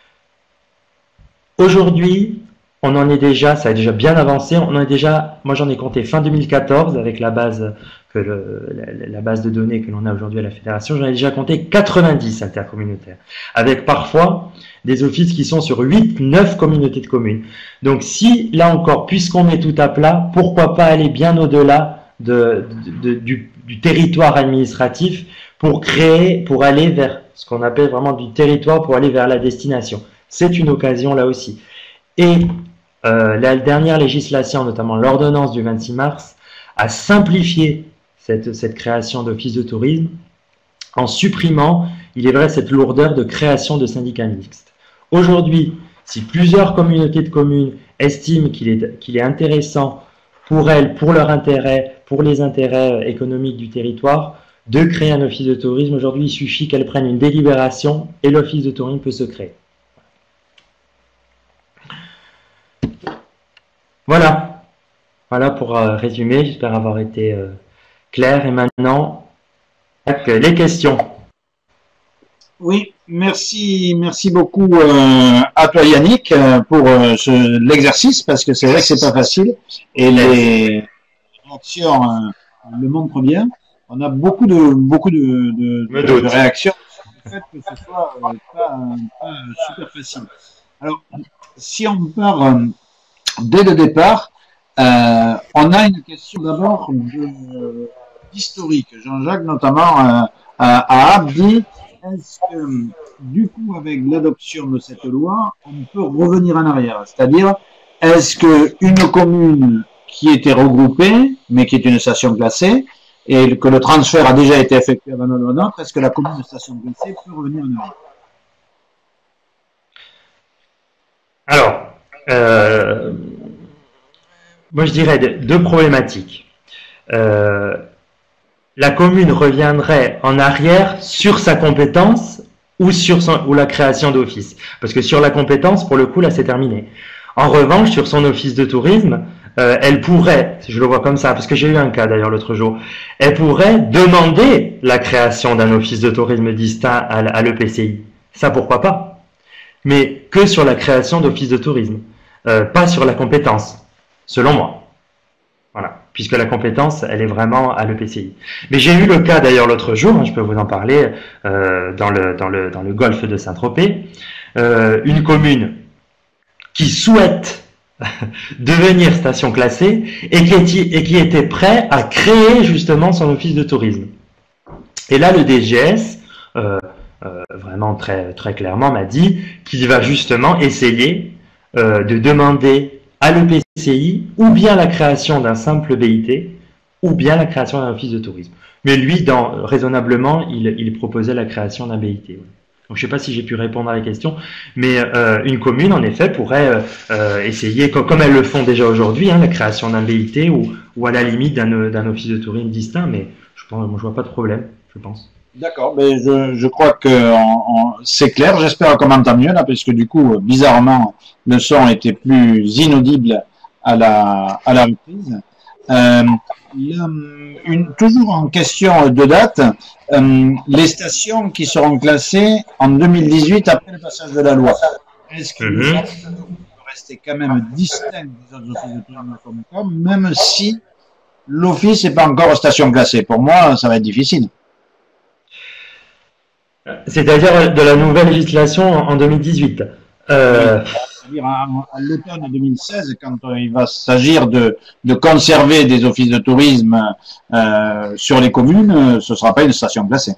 S2: Aujourd'hui, on en est déjà, ça a déjà bien avancé, on en est déjà, moi j'en ai compté fin deux mille quatorze avec la base, que le, la, la base de données que l'on a aujourd'hui à la Fédération, j'en ai déjà compté quatre-vingt-dix intercommunautaires, avec parfois des offices qui sont sur huit, neuf communautés de communes. Donc si, là encore, puisqu'on met tout à plat, pourquoi pas aller bien au-delà de, de, de, du, du territoire administratif pour créer, pour aller vers ce qu'on appelle vraiment du territoire, pour aller vers la destination. C'est une occasion là aussi. Et euh, la dernière législation, notamment l'ordonnance du vingt-six mars, a simplifié cette, cette création d'office de tourisme en supprimant, il est vrai, cette lourdeur de création de syndicats mixtes. Aujourd'hui, si plusieurs communautés de communes estiment qu'il est, qu'il est intéressant pour elles, pour leur intérêt, pour les intérêts économiques du territoire, de créer un office de tourisme, aujourd'hui, il suffit qu'elles prennent une délibération et l'office de tourisme peut se créer. Voilà. Voilà pour euh, résumer. J'espère avoir été euh, clair. Et maintenant, les questions.
S1: Oui, merci, merci beaucoup euh, à toi Yannick pour euh, l'exercice parce que c'est vrai que c'est pas facile et les réactions euh, le montrent bien. On a beaucoup de beaucoup de, de, de, de réactions du fait que ce soit euh, pas, pas super facile. Alors, si on part euh, dès le départ, euh, on a une question d'abord d'historique. Jean-Jacques notamment euh, a dit est-ce que du coup avec l'adoption de cette loi, on peut revenir en arrière? C'est-à-dire, est-ce que une commune qui était regroupée, mais qui est une station classée, et que le transfert a déjà été effectué avant la loi NOTRe, est-ce que la commune de station classée peut revenir en arrière?
S2: Alors, euh, moi je dirais deux problématiques. Euh, la commune reviendrait en arrière sur sa compétence ou sur son, ou la création d'office. Parce que sur la compétence, pour le coup, là c'est terminé. En revanche, sur son office de tourisme, euh, elle pourrait, je le vois comme ça, parce que j'ai eu un cas d'ailleurs l'autre jour, elle pourrait demander la création d'un office de tourisme distinct à, à l'E P C I. Ça, pourquoi pas? Mais que sur la création d'office de tourisme, euh, pas sur la compétence, selon moi. Voilà. puisque la compétence, elle est vraiment à l'E P C I. Mais j'ai eu le cas d'ailleurs l'autre jour, hein, je peux vous en parler, euh, dans, le, dans, le, dans le golfe de Saint-Tropez, euh, une commune qui souhaite devenir station classée et qui, est, et qui était prêt à créer justement son office de tourisme. Et là, le D G S, euh, euh, vraiment très, très clairement, m'a dit qu'il va justement essayer euh, de demander à l'E P C I ou bien la création d'un simple B I T ou bien la création d'un office de tourisme. Mais lui, dans, raisonnablement, il, il proposait la création d'un B I T. Ouais. Donc, je ne sais pas si j'ai pu répondre à la question, mais euh, une commune, en effet, pourrait euh, essayer, comme, comme elles le font déjà aujourd'hui, hein, la création d'un B I T ou, ou à la limite d'un office de tourisme distinct, mais je ne vois pas de problème, je pense.
S1: D'accord, mais je, je crois que c'est clair. J'espère qu'on m'entend mieux là, parce que du coup, bizarrement, le son était plus inaudible à la, à la reprise. Euh, là, une, toujours en question de date, euh, les stations qui seront classées en deux mille dix-huit après le passage de la loi, est-ce que vous
S2: Mm-hmm.
S1: rester quand même distinct des autres offices de tourisme comme com, même si l'office n'est pas encore station classée? Pour moi, ça va être difficile.
S2: C'est-à-dire de la nouvelle législation en deux mille dix-huit. Euh,
S1: C'est-à-dire à, à l'automne deux mille seize, quand euh, il va s'agir de, de conserver des offices de tourisme euh, sur les communes, euh, ce ne sera pas une station classée.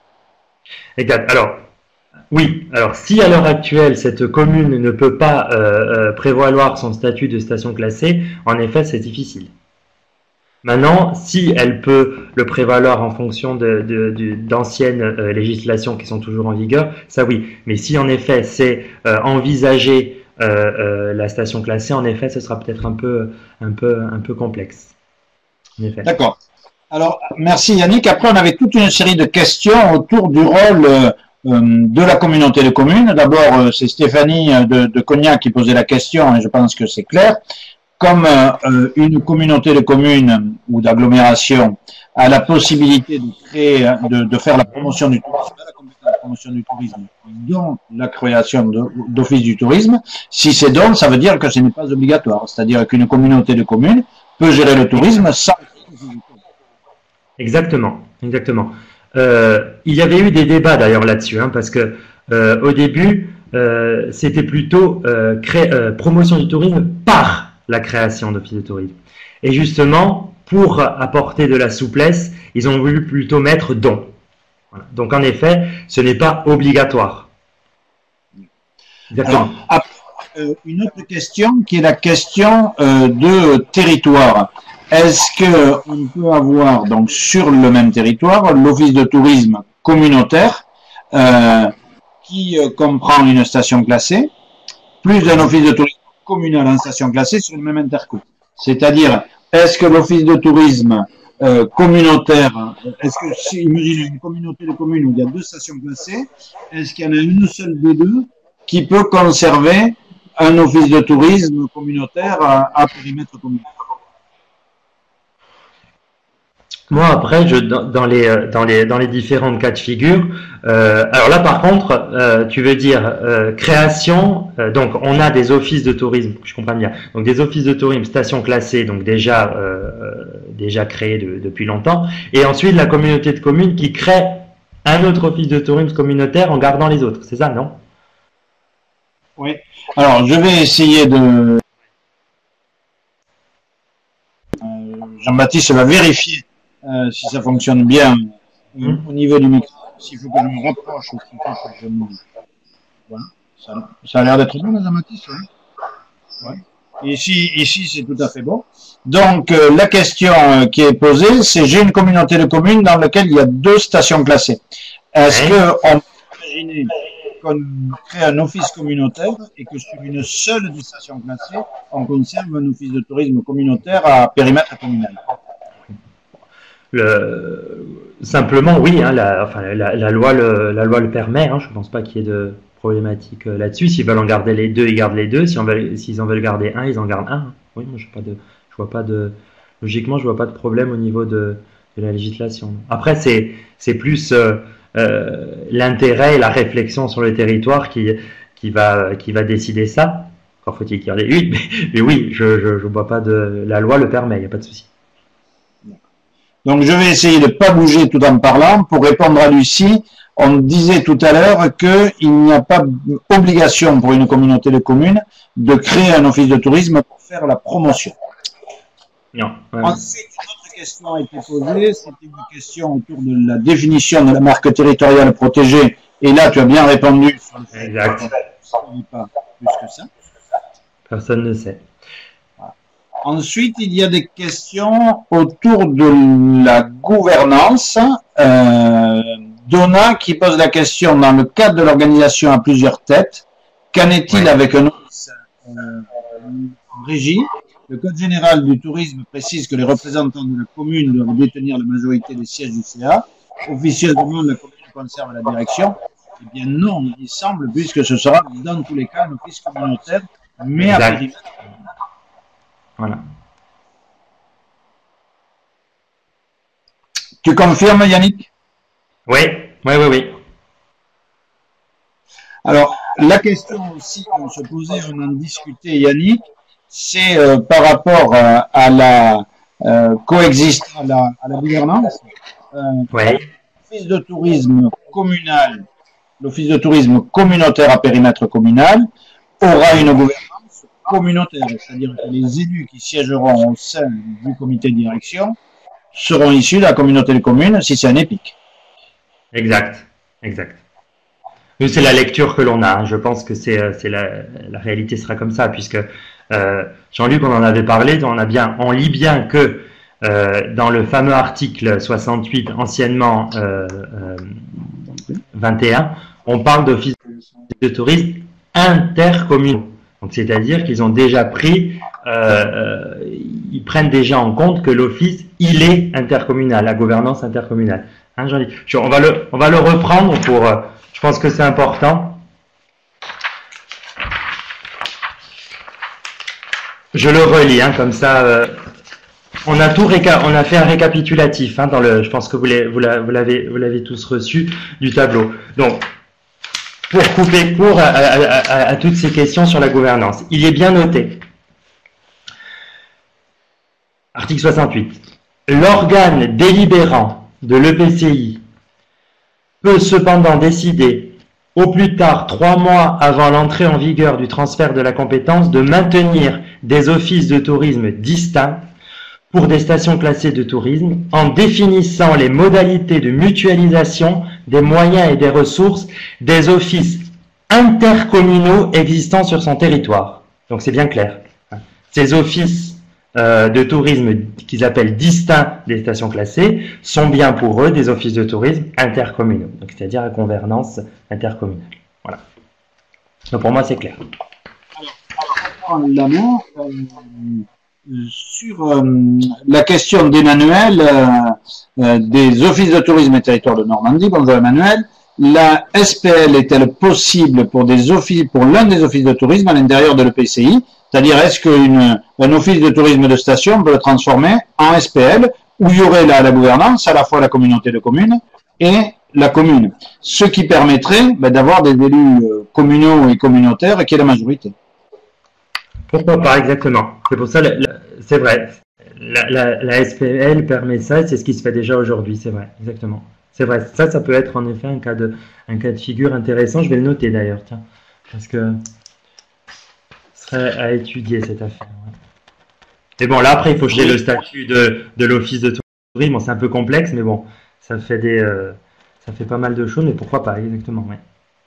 S2: Exact. Alors, oui. Alors, si à l'heure actuelle, cette commune ne peut pas euh, euh, prévaloir son statut de station classée, en effet, c'est difficile. Maintenant, si elle peut le prévaloir en fonction de, de, de, d'anciennes euh, législations qui sont toujours en vigueur, ça oui. Mais si en effet c'est euh, envisager euh, euh, la station classée, en effet, ce sera peut-être un peu, un peu, un peu complexe. En effet.
S1: D'accord. Alors, merci Yannick. Après, on avait toute une série de questions autour du rôle euh, de la communauté de communes. D'abord, euh, c'est Stéphanie de, de Cognac qui posait la question, et je pense que c'est clair. Comme euh, une communauté de communes ou d'agglomération a la possibilité de créer, de, de faire la promotion du tourisme, la promotion du tourisme, dont la création d'office du tourisme, si c'est donc, ça veut dire que ce n'est pas obligatoire. C'est-à-dire qu'une communauté de communes peut gérer le tourisme sans.
S2: Exactement, exactement. Euh, il y avait eu des débats d'ailleurs là-dessus, hein, parce que euh, au début, euh, c'était plutôt euh, cré... euh, promotion du tourisme par la création d'offices de tourisme. Et justement, pour apporter de la souplesse, ils ont voulu plutôt mettre don. Voilà. Donc en effet, ce n'est pas obligatoire.
S1: Alors, après, euh, une autre question qui est la question euh, de territoire. Est-ce qu'on peut avoir donc sur le même territoire l'office de tourisme communautaire euh, qui euh, comprend une station classée, plus un office de tourisme communal en station classée sur le même interco? C'est-à-dire, est-ce que l'office de tourisme euh, communautaire, est-ce que si, imaginez une communauté de communes où il y a deux stations classées, est-ce qu'il y en a une seule des deux qui peut conserver un office de tourisme communautaire à, à périmètre communal?
S2: Moi, après, je, dans, dans, les, dans, les, dans les différentes cas de figure, euh, alors là, par contre, euh, tu veux dire euh, création, euh, donc on a des offices de tourisme, je comprends bien, donc des offices de tourisme, stations classées, donc déjà, euh, déjà créés de, depuis longtemps, et ensuite la communauté de communes qui crée un autre office de tourisme communautaire en gardant les autres, c'est ça, non?
S1: Oui. Alors, je vais essayer de... Euh, Jean-Baptiste va vérifier Euh, si ça fonctionne bien euh, mmh. au niveau du micro, s'il faut que je me rapproche ou s'il faut que je me... Voilà. Ça, ça a l'air d'être bon, Madame Matisse, hein? Ouais. Ici, ici c'est tout à fait bon. Donc, euh, la question euh, qui est posée, c'est j'ai une communauté de communes dans laquelle il y a deux stations classées. Est-ce ouais. qu'on peut imaginer qu'on crée un office communautaire et que sur une seule des stations classées, on conserve un office de tourisme communautaire à périmètre communal?
S2: Le, simplement, oui, hein, la, enfin, la, la, loi le, la loi le permet. Hein, je ne pense pas qu'il y ait de problématique là-dessus. S'ils veulent en garder les deux, ils gardent les deux. Si on veut, s'ils en veulent garder un, ils en gardent un. Oui, moi, je pas de, je vois pas de, logiquement, je vois pas de problème au niveau de, de la législation. Après, c'est, c'est plus euh, euh, l'intérêt et la réflexion sur le territoire qui, qui va, qui va décider ça. Encore faut-il qu'il y en ait une, mais, mais oui, je, je, je vois pas de, la loi le permet, il n'y a pas de souci.
S1: Donc, je vais essayer de ne pas bouger tout en parlant. Pour répondre à Lucie, on disait tout à l'heure qu'il n'y a pas d'obligation pour une communauté de communes de créer un office de tourisme pour faire la promotion.
S2: Non. Ouais.
S1: Ensuite, une autre question a été posée. C'était une question autour de la définition de la marque territoriale protégée. Et là, tu as bien répondu sur le fait
S2: Exact.
S1: que ça n'est pas plus que ça.
S2: Personne ne sait.
S1: Ensuite, il y a des questions autour de la gouvernance. Euh, Donna qui pose la question dans le cadre de l'organisation à plusieurs têtes. Qu'en est-il
S2: Ouais.
S1: avec un office euh, en régie? Le Code général du tourisme précise que les représentants de la commune doivent détenir la majorité des sièges du C A. Officieusement, la commune conserve la direction. Eh bien non, il semble, puisque ce sera dans tous les cas un office communautaire, mais à
S2: Exact.
S1: périmètre.
S2: Voilà.
S1: Tu confirmes, Yannick?
S2: Oui, oui, oui, oui.
S1: Alors, la question aussi qu'on se posait, on en discutait, Yannick, c'est euh, par rapport euh, à la euh, coexistence, à la, à la gouvernance. Euh,
S2: Oui.
S1: L'office de tourisme communal, l'office de tourisme communautaire à périmètre communal aura une gouvernance communautaire, c'est-à-dire que les élus qui siégeront au sein du comité de direction seront issus de la communauté de communes si c'est un épique.
S2: Exact. Exact. Nous, c'est la lecture que l'on a. hein. Je pense que c'est euh, c'est la, la réalité sera comme ça, puisque euh, Jean-Luc, on en avait parlé, on a bien, on lit bien que euh, dans le fameux article soixante-huit, anciennement euh, euh, vingt et un, on parle d'office de tourisme intercommunaux. Donc, c'est-à-dire qu'ils ont déjà pris, euh, euh, ils prennent déjà en compte que l'office, il est intercommunal, la gouvernance intercommunale. Hein, Jean-Luc Je- on va le, on va le reprendre pour. euh, je pense que c'est important. Je le relis, hein, comme ça. euh, on a tout réca- on a fait un récapitulatif hein, dans le. Je pense que vous l'avez, vous la- vous l'avez, vous l'avez tous reçu du tableau. Donc, pour couper court à, à- à- à toutes ces questions sur la gouvernance, il est bien noté. Article soixante-huit. L'organe délibérant de l'E P C I peut cependant décider, au plus tard trois mois avant l'entrée en vigueur du transfert de la compétence, de maintenir des offices de tourisme distincts pour des stations classées de tourisme, en définissant les modalités de mutualisation des moyens et des ressources des offices intercommunaux existants sur son territoire. Donc c'est bien clair. Ces offices euh, de tourisme qu'ils appellent distincts des stations classées sont bien pour eux des offices de tourisme intercommunaux, donc c'est-à-dire à gouvernance intercommunale. Voilà. Donc pour moi c'est clair.
S1: La main, euh, sur euh, la question d'Emmanuel, euh, euh, des offices de tourisme et territoire de Normandie. Bonjour Emmanuel. La S P L est-elle possible pour des offices, pour l'un des offices de tourisme à l'intérieur de l'E P C I? C'est-à-dire, est-ce qu'un office de tourisme de station peut le transformer en S P L, où il y aurait là la gouvernance, à la fois la communauté de communes et la commune, ce qui permettrait ben, d'avoir des élus euh, communaux et communautaires qui est la majorité.
S2: Pourquoi pas exactement? C'est pour ça, c'est vrai. La, la, la S P L permet ça, c'est ce qui se fait déjà aujourd'hui, c'est vrai, exactement. C'est vrai, ça, ça peut être en effet un cas de, un cas de figure intéressant. Je vais le noter d'ailleurs, tiens, parce que ce serait à étudier cette affaire. Ouais. Mais bon, là après, il faut gérer le statut de, de l'office de tourisme. Bon, c'est un peu complexe, mais bon, ça fait des, euh, ça fait pas mal de choses, mais pourquoi pas exactement, ouais.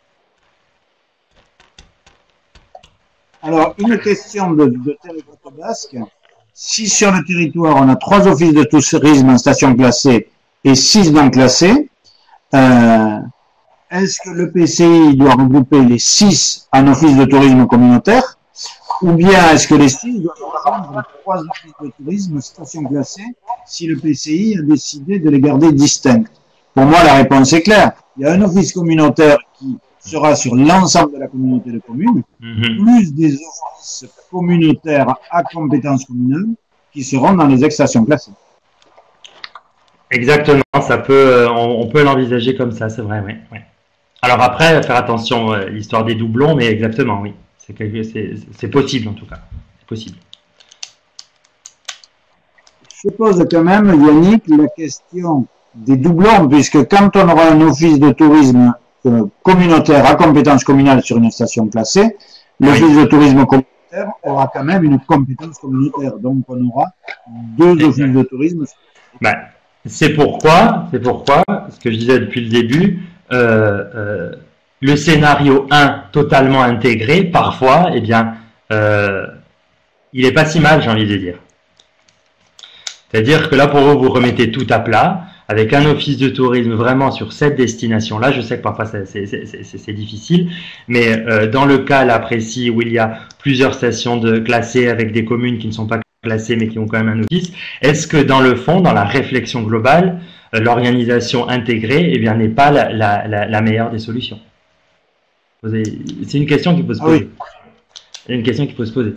S1: Alors, une question de, de territoire basque. Si sur le territoire, on a trois offices de tourisme en station classée et six non classés, euh, est-ce que le P C I doit regrouper les six en office de tourisme communautaire ou bien est-ce que les six doivent prendre trois offices de tourisme station classée si le P C I a décidé de les garder distincts? Pour moi, la réponse est claire. Il y a un office communautaire qui sera sur l'ensemble de la communauté de communes, mm-hmm. plus des offices communautaires à compétence communale qui seront dans les ex-stations classées.
S2: Exactement, ça peut, on, on peut l'envisager comme ça, c'est vrai, oui. Ouais. Alors après, faire attention, euh, l'histoire des doublons, mais exactement, oui. C'est possible en tout cas, c'est possible.
S1: je pose quand même, Yannick, la question des doublons, puisque quand on aura un office de tourisme euh, communautaire à compétence communale sur une station classée, l'office oui. de tourisme communautaire aura quand même une compétence communautaire. Donc, on aura deux exact. offices de tourisme.
S2: Ben, c'est pourquoi, c'est pourquoi, ce que je disais depuis le début, euh, euh, le scénario un totalement intégré, parfois, eh bien, euh, il est pas si mal, j'ai envie de dire. C'est-à-dire que là, pour vous, vous remettez tout à plat, avec un office de tourisme vraiment sur cette destination-là. Je sais que parfois c'est difficile, mais euh, dans le cas là précis où il y a plusieurs stations de classées avec des communes qui ne sont pas classées mais qui ont quand même un office, est-ce que dans le fond, dans la réflexion globale, euh, l'organisation intégrée eh bien n'est pas la, la, la, la meilleure des solutions? C'est une question qui peut se poser. Ah oui. Une question qui peut se poser.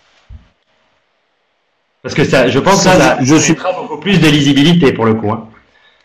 S2: Parce que ça, je pense que ça, ça je suis beaucoup plus de lisibilité pour le coup. Hein.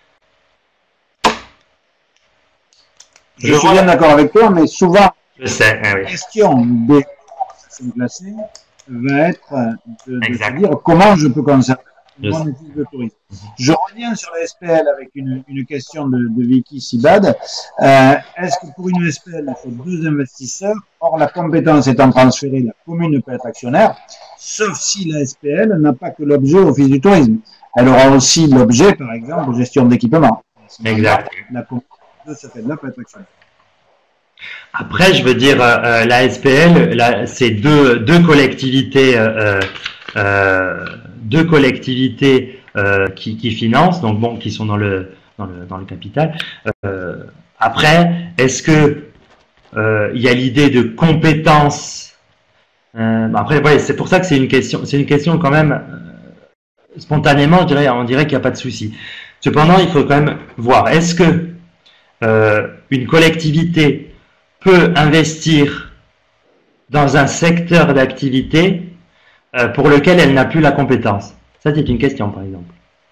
S1: Je, je suis bien d'accord avec toi, mais souvent,
S2: je sais, ah oui.
S1: la question des stations classées va être de, de se dire comment je peux conserver mon office de tourisme. Je reviens sur la S P L avec une, une question de, de Vicky Sibad. Euh, Est-ce que pour une S P L, il faut deux investisseurs? Or, la compétence étant transférée, la commune peut être actionnaire, sauf si la S P L n'a pas que l'objet office du tourisme. Elle aura aussi l'objet, par exemple, de gestion d'équipement.
S2: Exact.
S1: La commune de ce fait-là peut être actionnaire.
S2: Après, je veux dire, euh, la S P L, c'est deux, deux collectivités, euh, euh, deux collectivités euh, qui, qui financent, donc bon, qui sont dans le dans le dans le capital. Euh, après, est-ce que euh, il y a l'idée de compétences? Euh, après, ouais, c'est pour ça que c'est une question, c'est une question quand même euh, spontanément, je dirais, on dirait qu'il n'y a pas de souci. Cependant, il faut quand même voir. Est-ce que euh, une collectivité peut investir dans un secteur d'activité euh, pour lequel elle n'a plus la compétence? Ça, c'est une question, par exemple.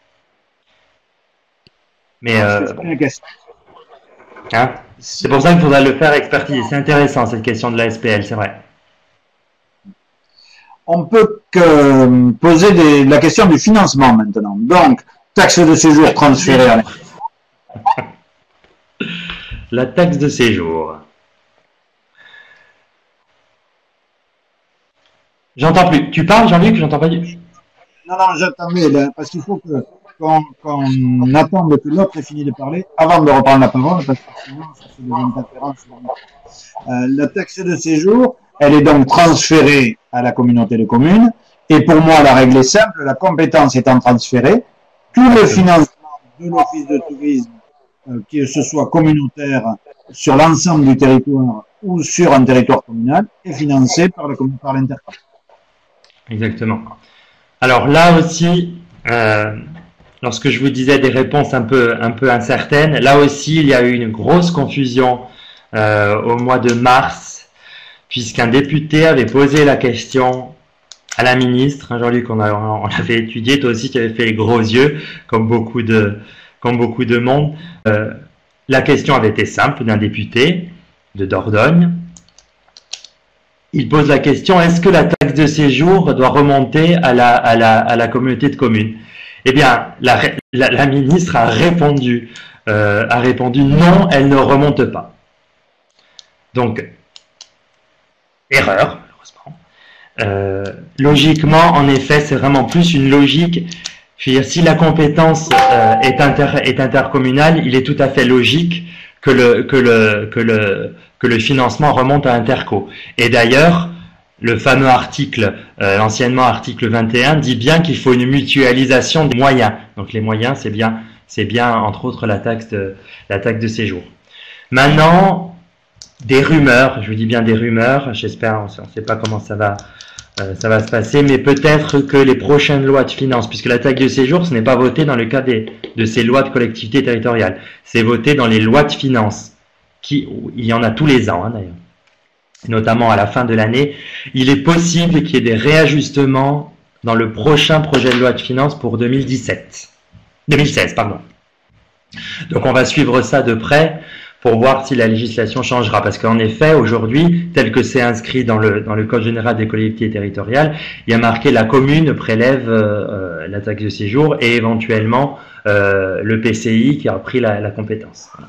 S2: Mais euh, hein, c'est pour ça qu'il faudra le faire expertiser. C'est intéressant, cette question de la S P L, c'est vrai.
S1: On peut que poser des, la question du financement maintenant. Donc, taxe de séjour transférée à la...
S2: La taxe de séjour. J'entends plus. Tu parles, Jean-Luc? J'entends pas du tout.
S1: Non, non, j'attendais, parce qu'il faut que qu'on qu'on attende que l'autre ait fini de parler avant de reprendre la parole, parce que sinon, ça fait des interférences. Euh, la taxe de séjour, elle est donc transférée à la communauté de communes, et pour moi, la règle est simple, la compétence étant transférée, tout le financement de l'office de tourisme, euh, que ce soit communautaire sur l'ensemble du territoire ou sur un territoire communal, est financé par la par l'intercom.
S2: Exactement. Alors là aussi, euh, lorsque je vous disais des réponses un peu, un peu incertaines, là aussi il y a eu une grosse confusion euh, au mois de mars, puisqu'un député avait posé la question à la ministre, hein, Jean-Luc, on, on l'avait étudié, toi aussi tu avais fait les gros yeux, comme beaucoup de, comme beaucoup de monde. Euh, la question avait été simple d'un député de Dordogne. Il pose la question, est-ce que la taxe de séjour doit remonter à la, à la, à la communauté de communes? Eh bien, la, la, la ministre a répondu, euh, a répondu non, elle ne remonte pas. Donc, erreur, malheureusement. Euh, logiquement, en effet, c'est vraiment plus une logique. Je veux dire, si la compétence euh, est, inter, est intercommunale, il est tout à fait logique que le, que le, que le, que le financement remonte à Interco. Et d'ailleurs, le fameux article, euh, anciennement article vingt et un, dit bien qu'il faut une mutualisation des moyens. Donc les moyens, c'est bien, c'est bien entre autres la taxe de, la taxe de séjour. Maintenant, des rumeurs, je vous dis bien des rumeurs, j'espère, on ne sait pas comment ça va, euh, ça va se passer, mais peut-être que les prochaines lois de finances, puisque la taxe de séjour, ce n'est pas voté dans le cas des, de ces lois de collectivité territoriale, c'est voté dans les lois de finances, qui, il y en a tous les ans hein, d'ailleurs, notamment à la fin de l'année. Il est possible qu'il y ait des réajustements dans le prochain projet de loi de finances pour deux mille dix-sept, deux mille seize, pardon. Donc on va suivre ça de près pour voir si la législation changera, parce qu'en effet, aujourd'hui, tel que c'est inscrit dans le, dans le Code général des collectivités territoriales, il y a marqué la commune prélève, euh, euh, la taxe de séjour et éventuellement euh, le P C I qui a pris la, la compétence. Voilà.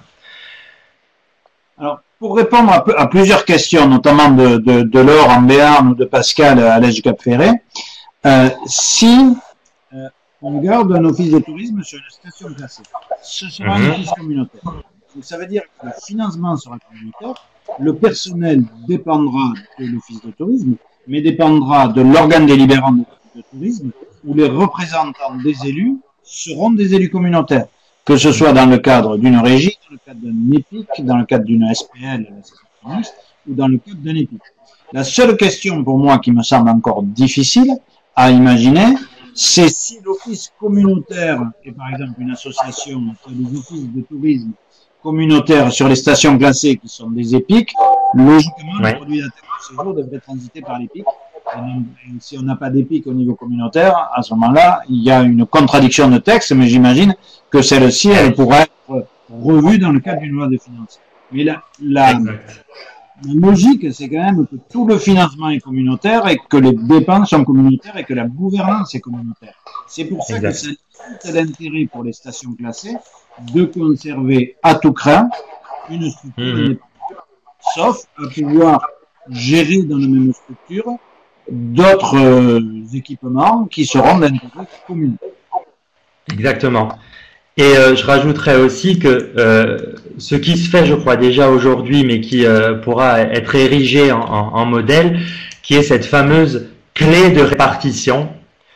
S1: Alors, pour répondre à, à plusieurs questions, notamment de, de, de Laure en Béarn ou de Pascal à l'Ège Cap Ferret, euh, si euh, on garde un office de tourisme sur une station classée, ce sera un office communautaire. Donc, ça veut dire que le financement sera communautaire, le personnel dépendra de l'office de tourisme, mais dépendra de l'organe délibérant de l'office de tourisme, où les représentants des élus seront des élus communautaires, que ce soit dans le cadre d'une régie, dans le cadre d'un EPIC, dans le cadre d'une S P L, ou dans le cadre d'un EPIC. La seule question pour moi qui me semble encore difficile à imaginer, c'est si l'office communautaire, et par exemple une association, des offices de tourisme communautaires sur les stations classées qui sont des EPIC, logiquement, ouais. Le produit de la taxe de séjour devrait transiter par l'EPIC. Et si on n'a pas d'EPIC au niveau communautaire, à ce moment-là, il y a une contradiction de texte, mais j'imagine que celle-ci, elle pourra être revue dans le cadre d'une loi de finances. Mais la, la, la logique, c'est quand même que tout le financement est communautaire et que les dépenses sont communautaires et que la gouvernance est communautaire. C'est pour ça exact. Que c'est l'intérêt pour les stations classées de conserver à tout craint une structure mmh. indépendante, sauf à pouvoir gérer dans la même structure d'autres euh, équipements qui seront d'intérêt commun.
S2: Exactement. Et euh, je rajouterais aussi que euh, ce qui se fait, je crois, déjà aujourd'hui, mais qui euh, pourra être érigé en, en, en modèle, qui est cette fameuse clé de répartition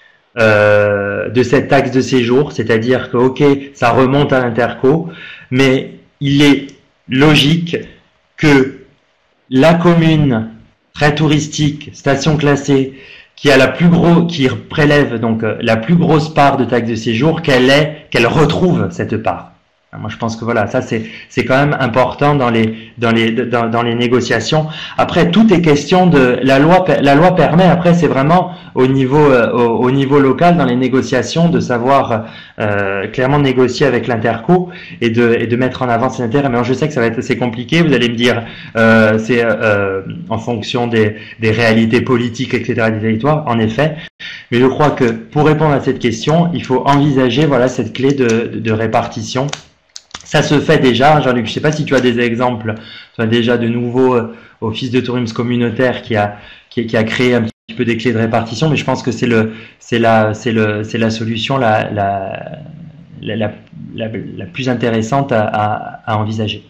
S2: euh, de cette taxe de séjour, c'est-à-dire que, ok, ça remonte à l'Interco, mais il est logique que la commune très touristique, station classée, qui a la plus gros, qui prélève donc la plus grosse part de taxe de séjour, qu'elle ait, qu'elle retrouve cette part. Moi, je pense que voilà, ça c'est c'est quand même important dans les dans les dans, dans les négociations. Après, tout est question de la loi. La loi permet. Après, c'est vraiment au niveau euh, au, au niveau local dans les négociations de savoir euh, clairement négocier avec l'Interco et de et de mettre en avant ses intérêts. Mais je sais que ça va être assez compliqué. Vous allez me dire, euh, c'est euh, en fonction des des réalités politiques, et cetera des territoires. En effet. Mais je crois que pour répondre à cette question, il faut envisager voilà cette clé de de, de répartition. Ça se fait déjà, Jean-Luc, je ne sais pas si tu as des exemples, tu as déjà de nouveaux euh, offices de tourisme communautaire qui a, qui, qui a créé un petit peu des clés de répartition, mais je pense que c'est le, c'est la, c'est le, c'est la solution la, la, la, la, la, la plus intéressante à, à, à envisager.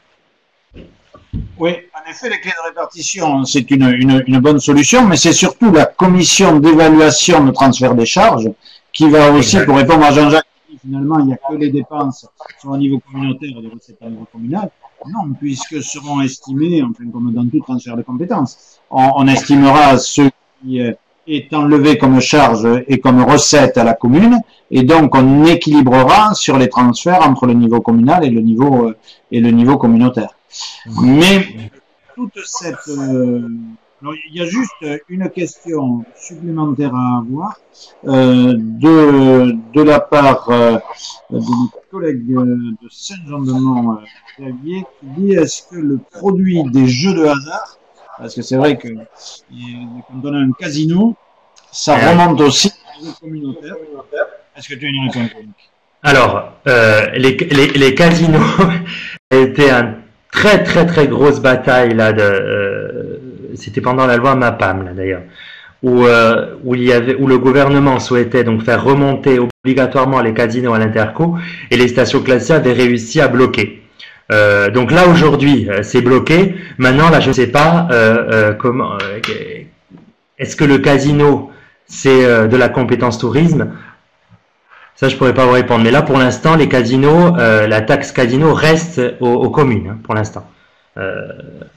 S1: Oui, en effet, les clés de répartition, c'est une, une, une bonne solution, mais c'est surtout la commission d'évaluation de transfert des charges qui va aussi, exact. Pour répondre à Jean-Jacques, finalement, il n'y a que les dépenses sur un niveau communautaire et les recettes à niveau communal. Non, puisque seront estimés, enfin, comme dans tout transfert de compétences, on, on estimera ce qui est enlevé comme charge et comme recette à la commune, et donc on équilibrera sur les transferts entre le niveau communal et le niveau, et le niveau communautaire. Mais toute cette... Euh, alors, il y a juste une question supplémentaire à avoir euh, de, de la part euh, de notre collègue de Saint-Jean-de-Mont, euh, Xavier, qui dit est-ce que le produit des jeux de hasard, parce que c'est vrai que quand on a un casino, ça remonte aussi au niveau communautaire. Est-ce que tu as une réponse?
S2: Alors, euh, les, les, les casinos a été une très très très grosse bataille là de... Euh, c'était pendant la loi MAPAM, là, d'ailleurs, où, euh, où, il y avait, où le gouvernement souhaitait donc faire remonter obligatoirement les casinos à l'Interco et les stations classées avaient réussi à bloquer. Euh, donc là, aujourd'hui, c'est bloqué. Maintenant, là, je ne sais pas euh, euh, comment. Euh, est-ce que le casino, c'est euh, de la compétence tourisme? Ça, je pourrais pas vous répondre. Mais là, pour l'instant, les casinos, euh, la taxe casino reste aux, aux communes, hein, pour l'instant. Euh,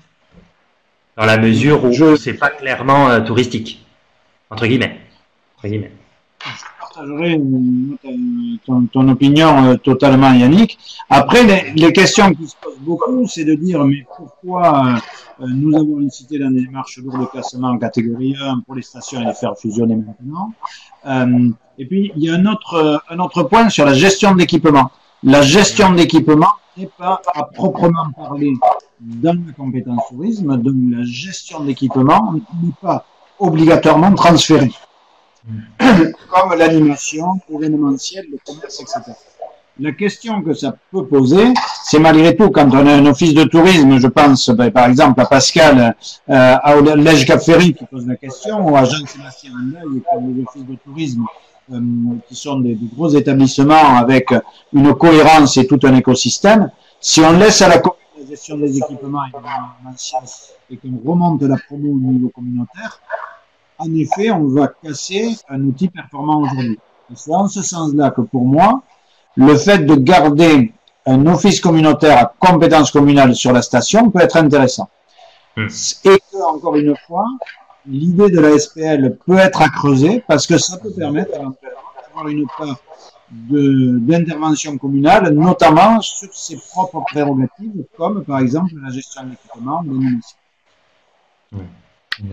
S2: Dans la mesure où je c'est pas clairement euh, touristique, entre guillemets. Entre guillemets.
S1: Je partagerai ton, ton opinion euh, totalement, Yannick. Après, les, les questions qui se posent beaucoup, c'est de dire mais pourquoi euh, nous avons incité dans des démarches lourdes de classement en catégorie un pour les stations et les faire fusionner maintenant. Euh, et puis, il y a un autre, un autre point sur la gestion de l'équipement. La gestion de l'équipement n'est pas à proprement parler dans la compétence tourisme, donc la gestion de l'équipement n'est pas obligatoirement transférée. comme l'animation, l'événementiel, le commerce, et cetera. La question que ça peut poser, c'est malgré tout, quand on a un office de tourisme, je pense ben, par exemple à Pascal, euh, à Lège Cap Ferry qui pose la question, ou à Jean-Sébastien Andeuil, qui ont des offices de tourisme euh, qui sont des, des gros établissements avec une cohérence et tout un écosystème. Si on laisse à la commune la gestion des équipements et, et qu'on remonte la promo au niveau communautaire, en effet, on va casser un outil performant aujourd'hui. C'est en ce sens-là que pour moi, le fait de garder un office communautaire à compétence communale sur la station peut être intéressant. Mmh. Et que, encore une fois, l'idée de la S P L peut être à creuser parce que ça peut permettre d'avoir une part d'intervention communale, notamment sur ses propres prérogatives, comme par exemple la gestion de l'équipement, de l'animation.
S2: Mmh.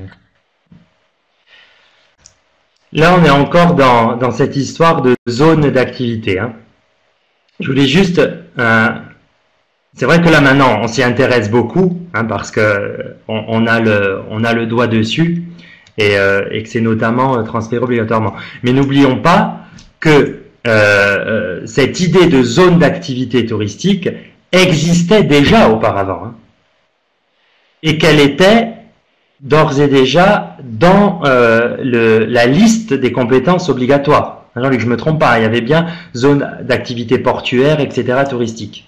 S2: Là, on est encore dans, dans cette histoire de zone d'activité. Hein. Je voulais juste, euh, c'est vrai que là maintenant, on s'y intéresse beaucoup hein, parce que on, on a le, on a le doigt dessus et, euh, et que c'est notamment euh, transféré obligatoirement. Mais n'oublions pas que euh, cette idée de zone d'activité touristique existait déjà auparavant hein, et qu'elle était d'ores et déjà dans euh, le, la liste des compétences obligatoires. Jean-Luc, je ne me trompe pas, il y avait bien zone d'activité portuaire, et cetera, touristique.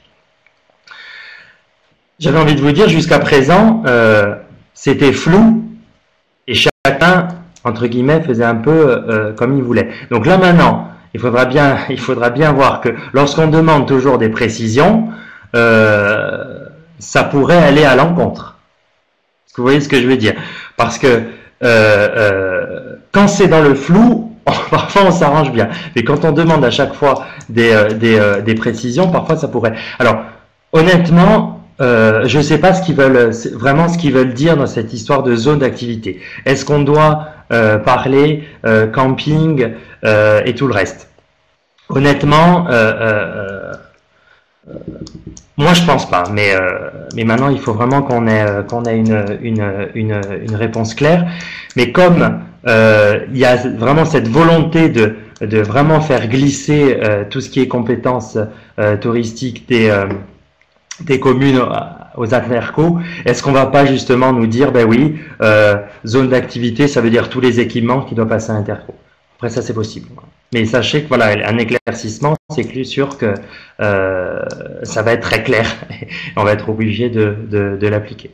S2: J'avais envie de vous dire, jusqu'à présent, euh, c'était flou et chacun, entre guillemets, faisait un peu euh, comme il voulait. Donc là maintenant, il faudra bien, il faudra bien voir que lorsqu'on demande toujours des précisions, euh, ça pourrait aller à l'encontre. Vous voyez ce que je veux dire? Parce que euh, euh, quand c'est dans le flou, parfois on s'arrange bien, mais quand on demande à chaque fois des, euh, des, euh, des précisions, parfois ça pourrait. Alors, honnêtement, euh, je ne sais pas ce qu'ils veulent, vraiment ce qu'ils veulent dire dans cette histoire de zone d'activité. Est-ce qu'on doit euh, parler euh, camping euh, et tout le reste? Honnêtement, euh, euh, euh, moi je pense pas, mais, euh, mais maintenant il faut vraiment qu'on ait, qu'on ait une, une, une, une réponse claire. Mais comme euh, il y a vraiment cette volonté de, de vraiment faire glisser euh, tout ce qui est compétences euh, touristiques des, euh, des communes aux intercos, est-ce qu'on va pas justement nous dire, ben oui, euh, zone d'activité, ça veut dire tous les équipements qui doivent passer à interco. Après ça c'est possible. Mais sachez que voilà, un éclaircissement, c'est sûr que euh, ça va être très clair. On va être obligé de, de, de l'appliquer.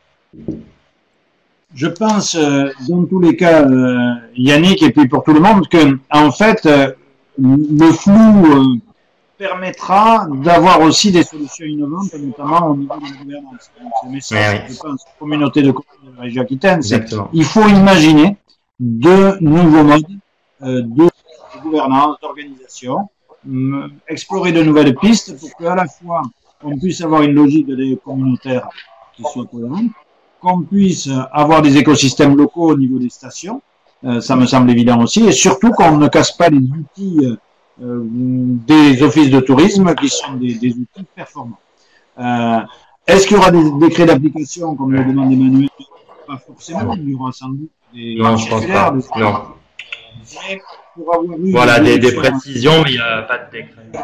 S1: Je pense, euh, dans tous les cas, euh, Yannick, et puis pour tout le monde, que en fait, euh, le flou euh, permettra d'avoir aussi des solutions innovantes, notamment au niveau de la gouvernance. C'est le message, je pense, communauté de communes de la région Aquitaine. Il faut imaginer de nouveaux modes euh, de gouvernance, d'organisation, explorer de nouvelles pistes pour qu'à la fois on puisse avoir une logique de communautaire qui soit cohérente, qu'on puisse avoir des écosystèmes locaux au niveau des stations, euh, ça me semble évident aussi, et surtout qu'on ne casse pas les outils euh, des offices de tourisme qui sont des, des outils performants. Euh, Est-ce qu'il y aura des décrets d'application, comme le demande Emmanuel? Pas forcément, il y aura sans doute des
S2: non, je pense pas. Des... Non.
S1: Mais pour avoir eu
S2: voilà, des, des précisions, mais il n'y a pas de décret.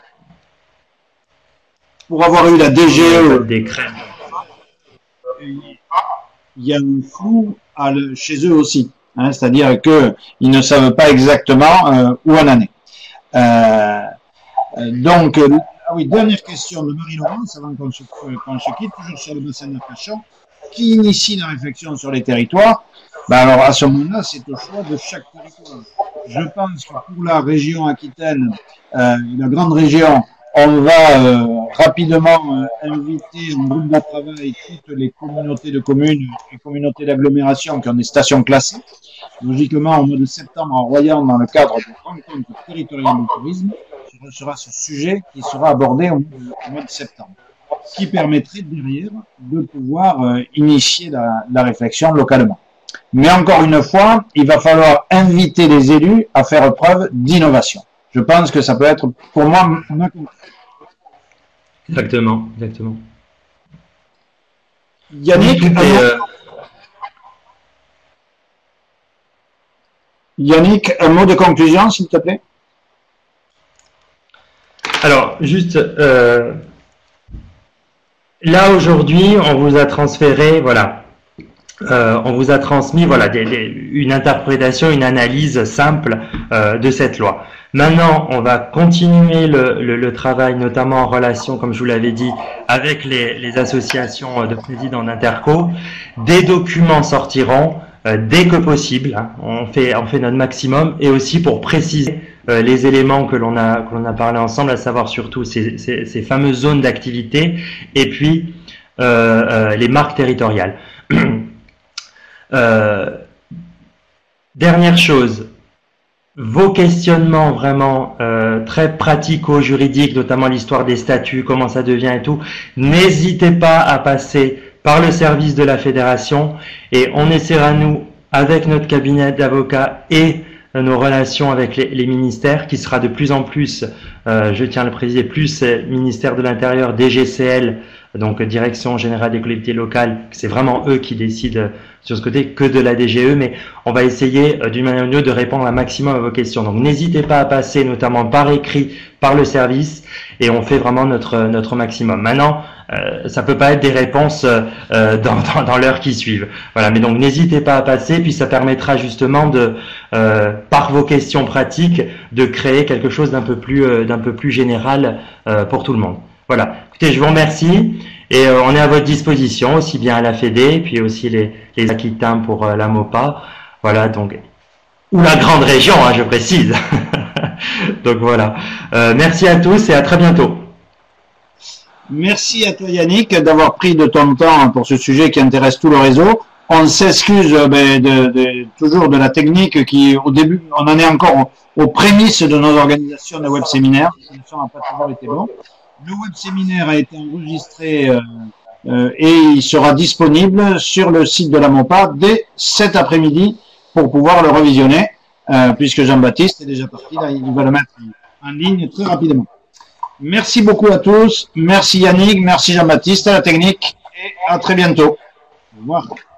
S1: Pour avoir eu la D G E,
S2: il n'y a pas de décret.
S1: Il y a un flou à le, chez eux aussi, hein, c'est-à-dire qu'ils ne savent pas exactement euh, où on en est. Euh, donc, euh, ah oui, dernière question de Marie-Laurence, avant qu'on se, qu'on se quitte, toujours sur le bassin d'Arcachon, qui initie la réflexion sur les territoires? Ben alors, à ce moment-là, c'est au choix de chaque territoire. Je pense que pour la région Aquitaine, euh, la grande région, on va euh, rapidement euh, inviter en groupe de travail toutes les communautés de communes et communautés d'agglomération qui ont des stations classées. Logiquement, au mois de septembre, en Royan, dans le cadre de rencontres territoriales de tourisme, ce sera ce sujet qui sera abordé au mois de septembre, ce qui permettrait derrière de pouvoir euh, initier la, la réflexion localement. Mais encore une fois, il va falloir inviter les élus à faire preuve d'innovation. Je pense que ça peut être, pour moi, ma conclusion.
S2: Exactement, exactement.
S1: Yannick,
S2: et, euh...
S1: Yannick, un mot de conclusion, s'il te plaît.
S2: Alors, juste, euh, là aujourd'hui, on vous a transféré, voilà, euh, on vous a transmis, voilà, des, des, une interprétation, une analyse simple euh, de cette loi. Maintenant, on va continuer le, le, le travail, notamment en relation, comme je vous l'avais dit, avec les, les associations de présidents d'Interco. Des documents sortiront euh, dès que possible. Hein. On fait, on fait notre maximum, et aussi pour préciser euh, les éléments que l'on a, que l'on a parlé ensemble, à savoir surtout ces, ces, ces fameuses zones d'activité, et puis euh, euh, les marques territoriales. euh, dernière chose. Vos questionnements vraiment euh, très pratico-juridiques, notamment l'histoire des statuts, comment ça devient et tout, n'hésitez pas à passer par le service de la fédération, et on essaiera, nous, avec notre cabinet d'avocats et euh, nos relations avec les, les ministères, qui sera de plus en plus, euh, je tiens à le préciser, plus euh, ministère de l'Intérieur, D G C L, donc Direction Générale des Collectivités Locales, c'est vraiment eux qui décident sur ce côté, que de la D G E, mais on va essayer d'une manière ou d'une autre de répondre un maximum à vos questions. Donc n'hésitez pas à passer, notamment par écrit, par le service, et on fait vraiment notre notre maximum. Maintenant, euh, ça peut pas être des réponses euh, dans, dans, dans l'heure qui suivent. Voilà, mais donc n'hésitez pas à passer, puis ça permettra justement de, euh, par vos questions pratiques, de créer quelque chose d'un peu plus euh, d'un peu plus général euh, pour tout le monde. Voilà. Écoutez, je vous remercie, et euh, on est à votre disposition, aussi bien à la Fédé, puis aussi les, les Aquitains pour euh, la MOPA. Voilà, donc, ou la grande région, hein, je précise. Donc voilà. Euh, merci à tous et à très bientôt.
S1: Merci à toi Yannick d'avoir pris de ton temps pour ce sujet qui intéresse tout le réseau. On s'excuse ben, de, de, toujours de la technique qui, au début, on en est encore aux, aux prémices de nos organisations de web séminaires. Le son n'a pas toujours été bon. Le web séminaire a été enregistré euh, euh, et il sera disponible sur le site de la MOPA dès cet après-midi pour pouvoir le revisionner, euh, puisque Jean-Baptiste est déjà parti, là, il va le mettre en ligne très rapidement. Merci beaucoup à tous, merci Yannick, merci Jean-Baptiste à la technique, et à très bientôt. Au revoir.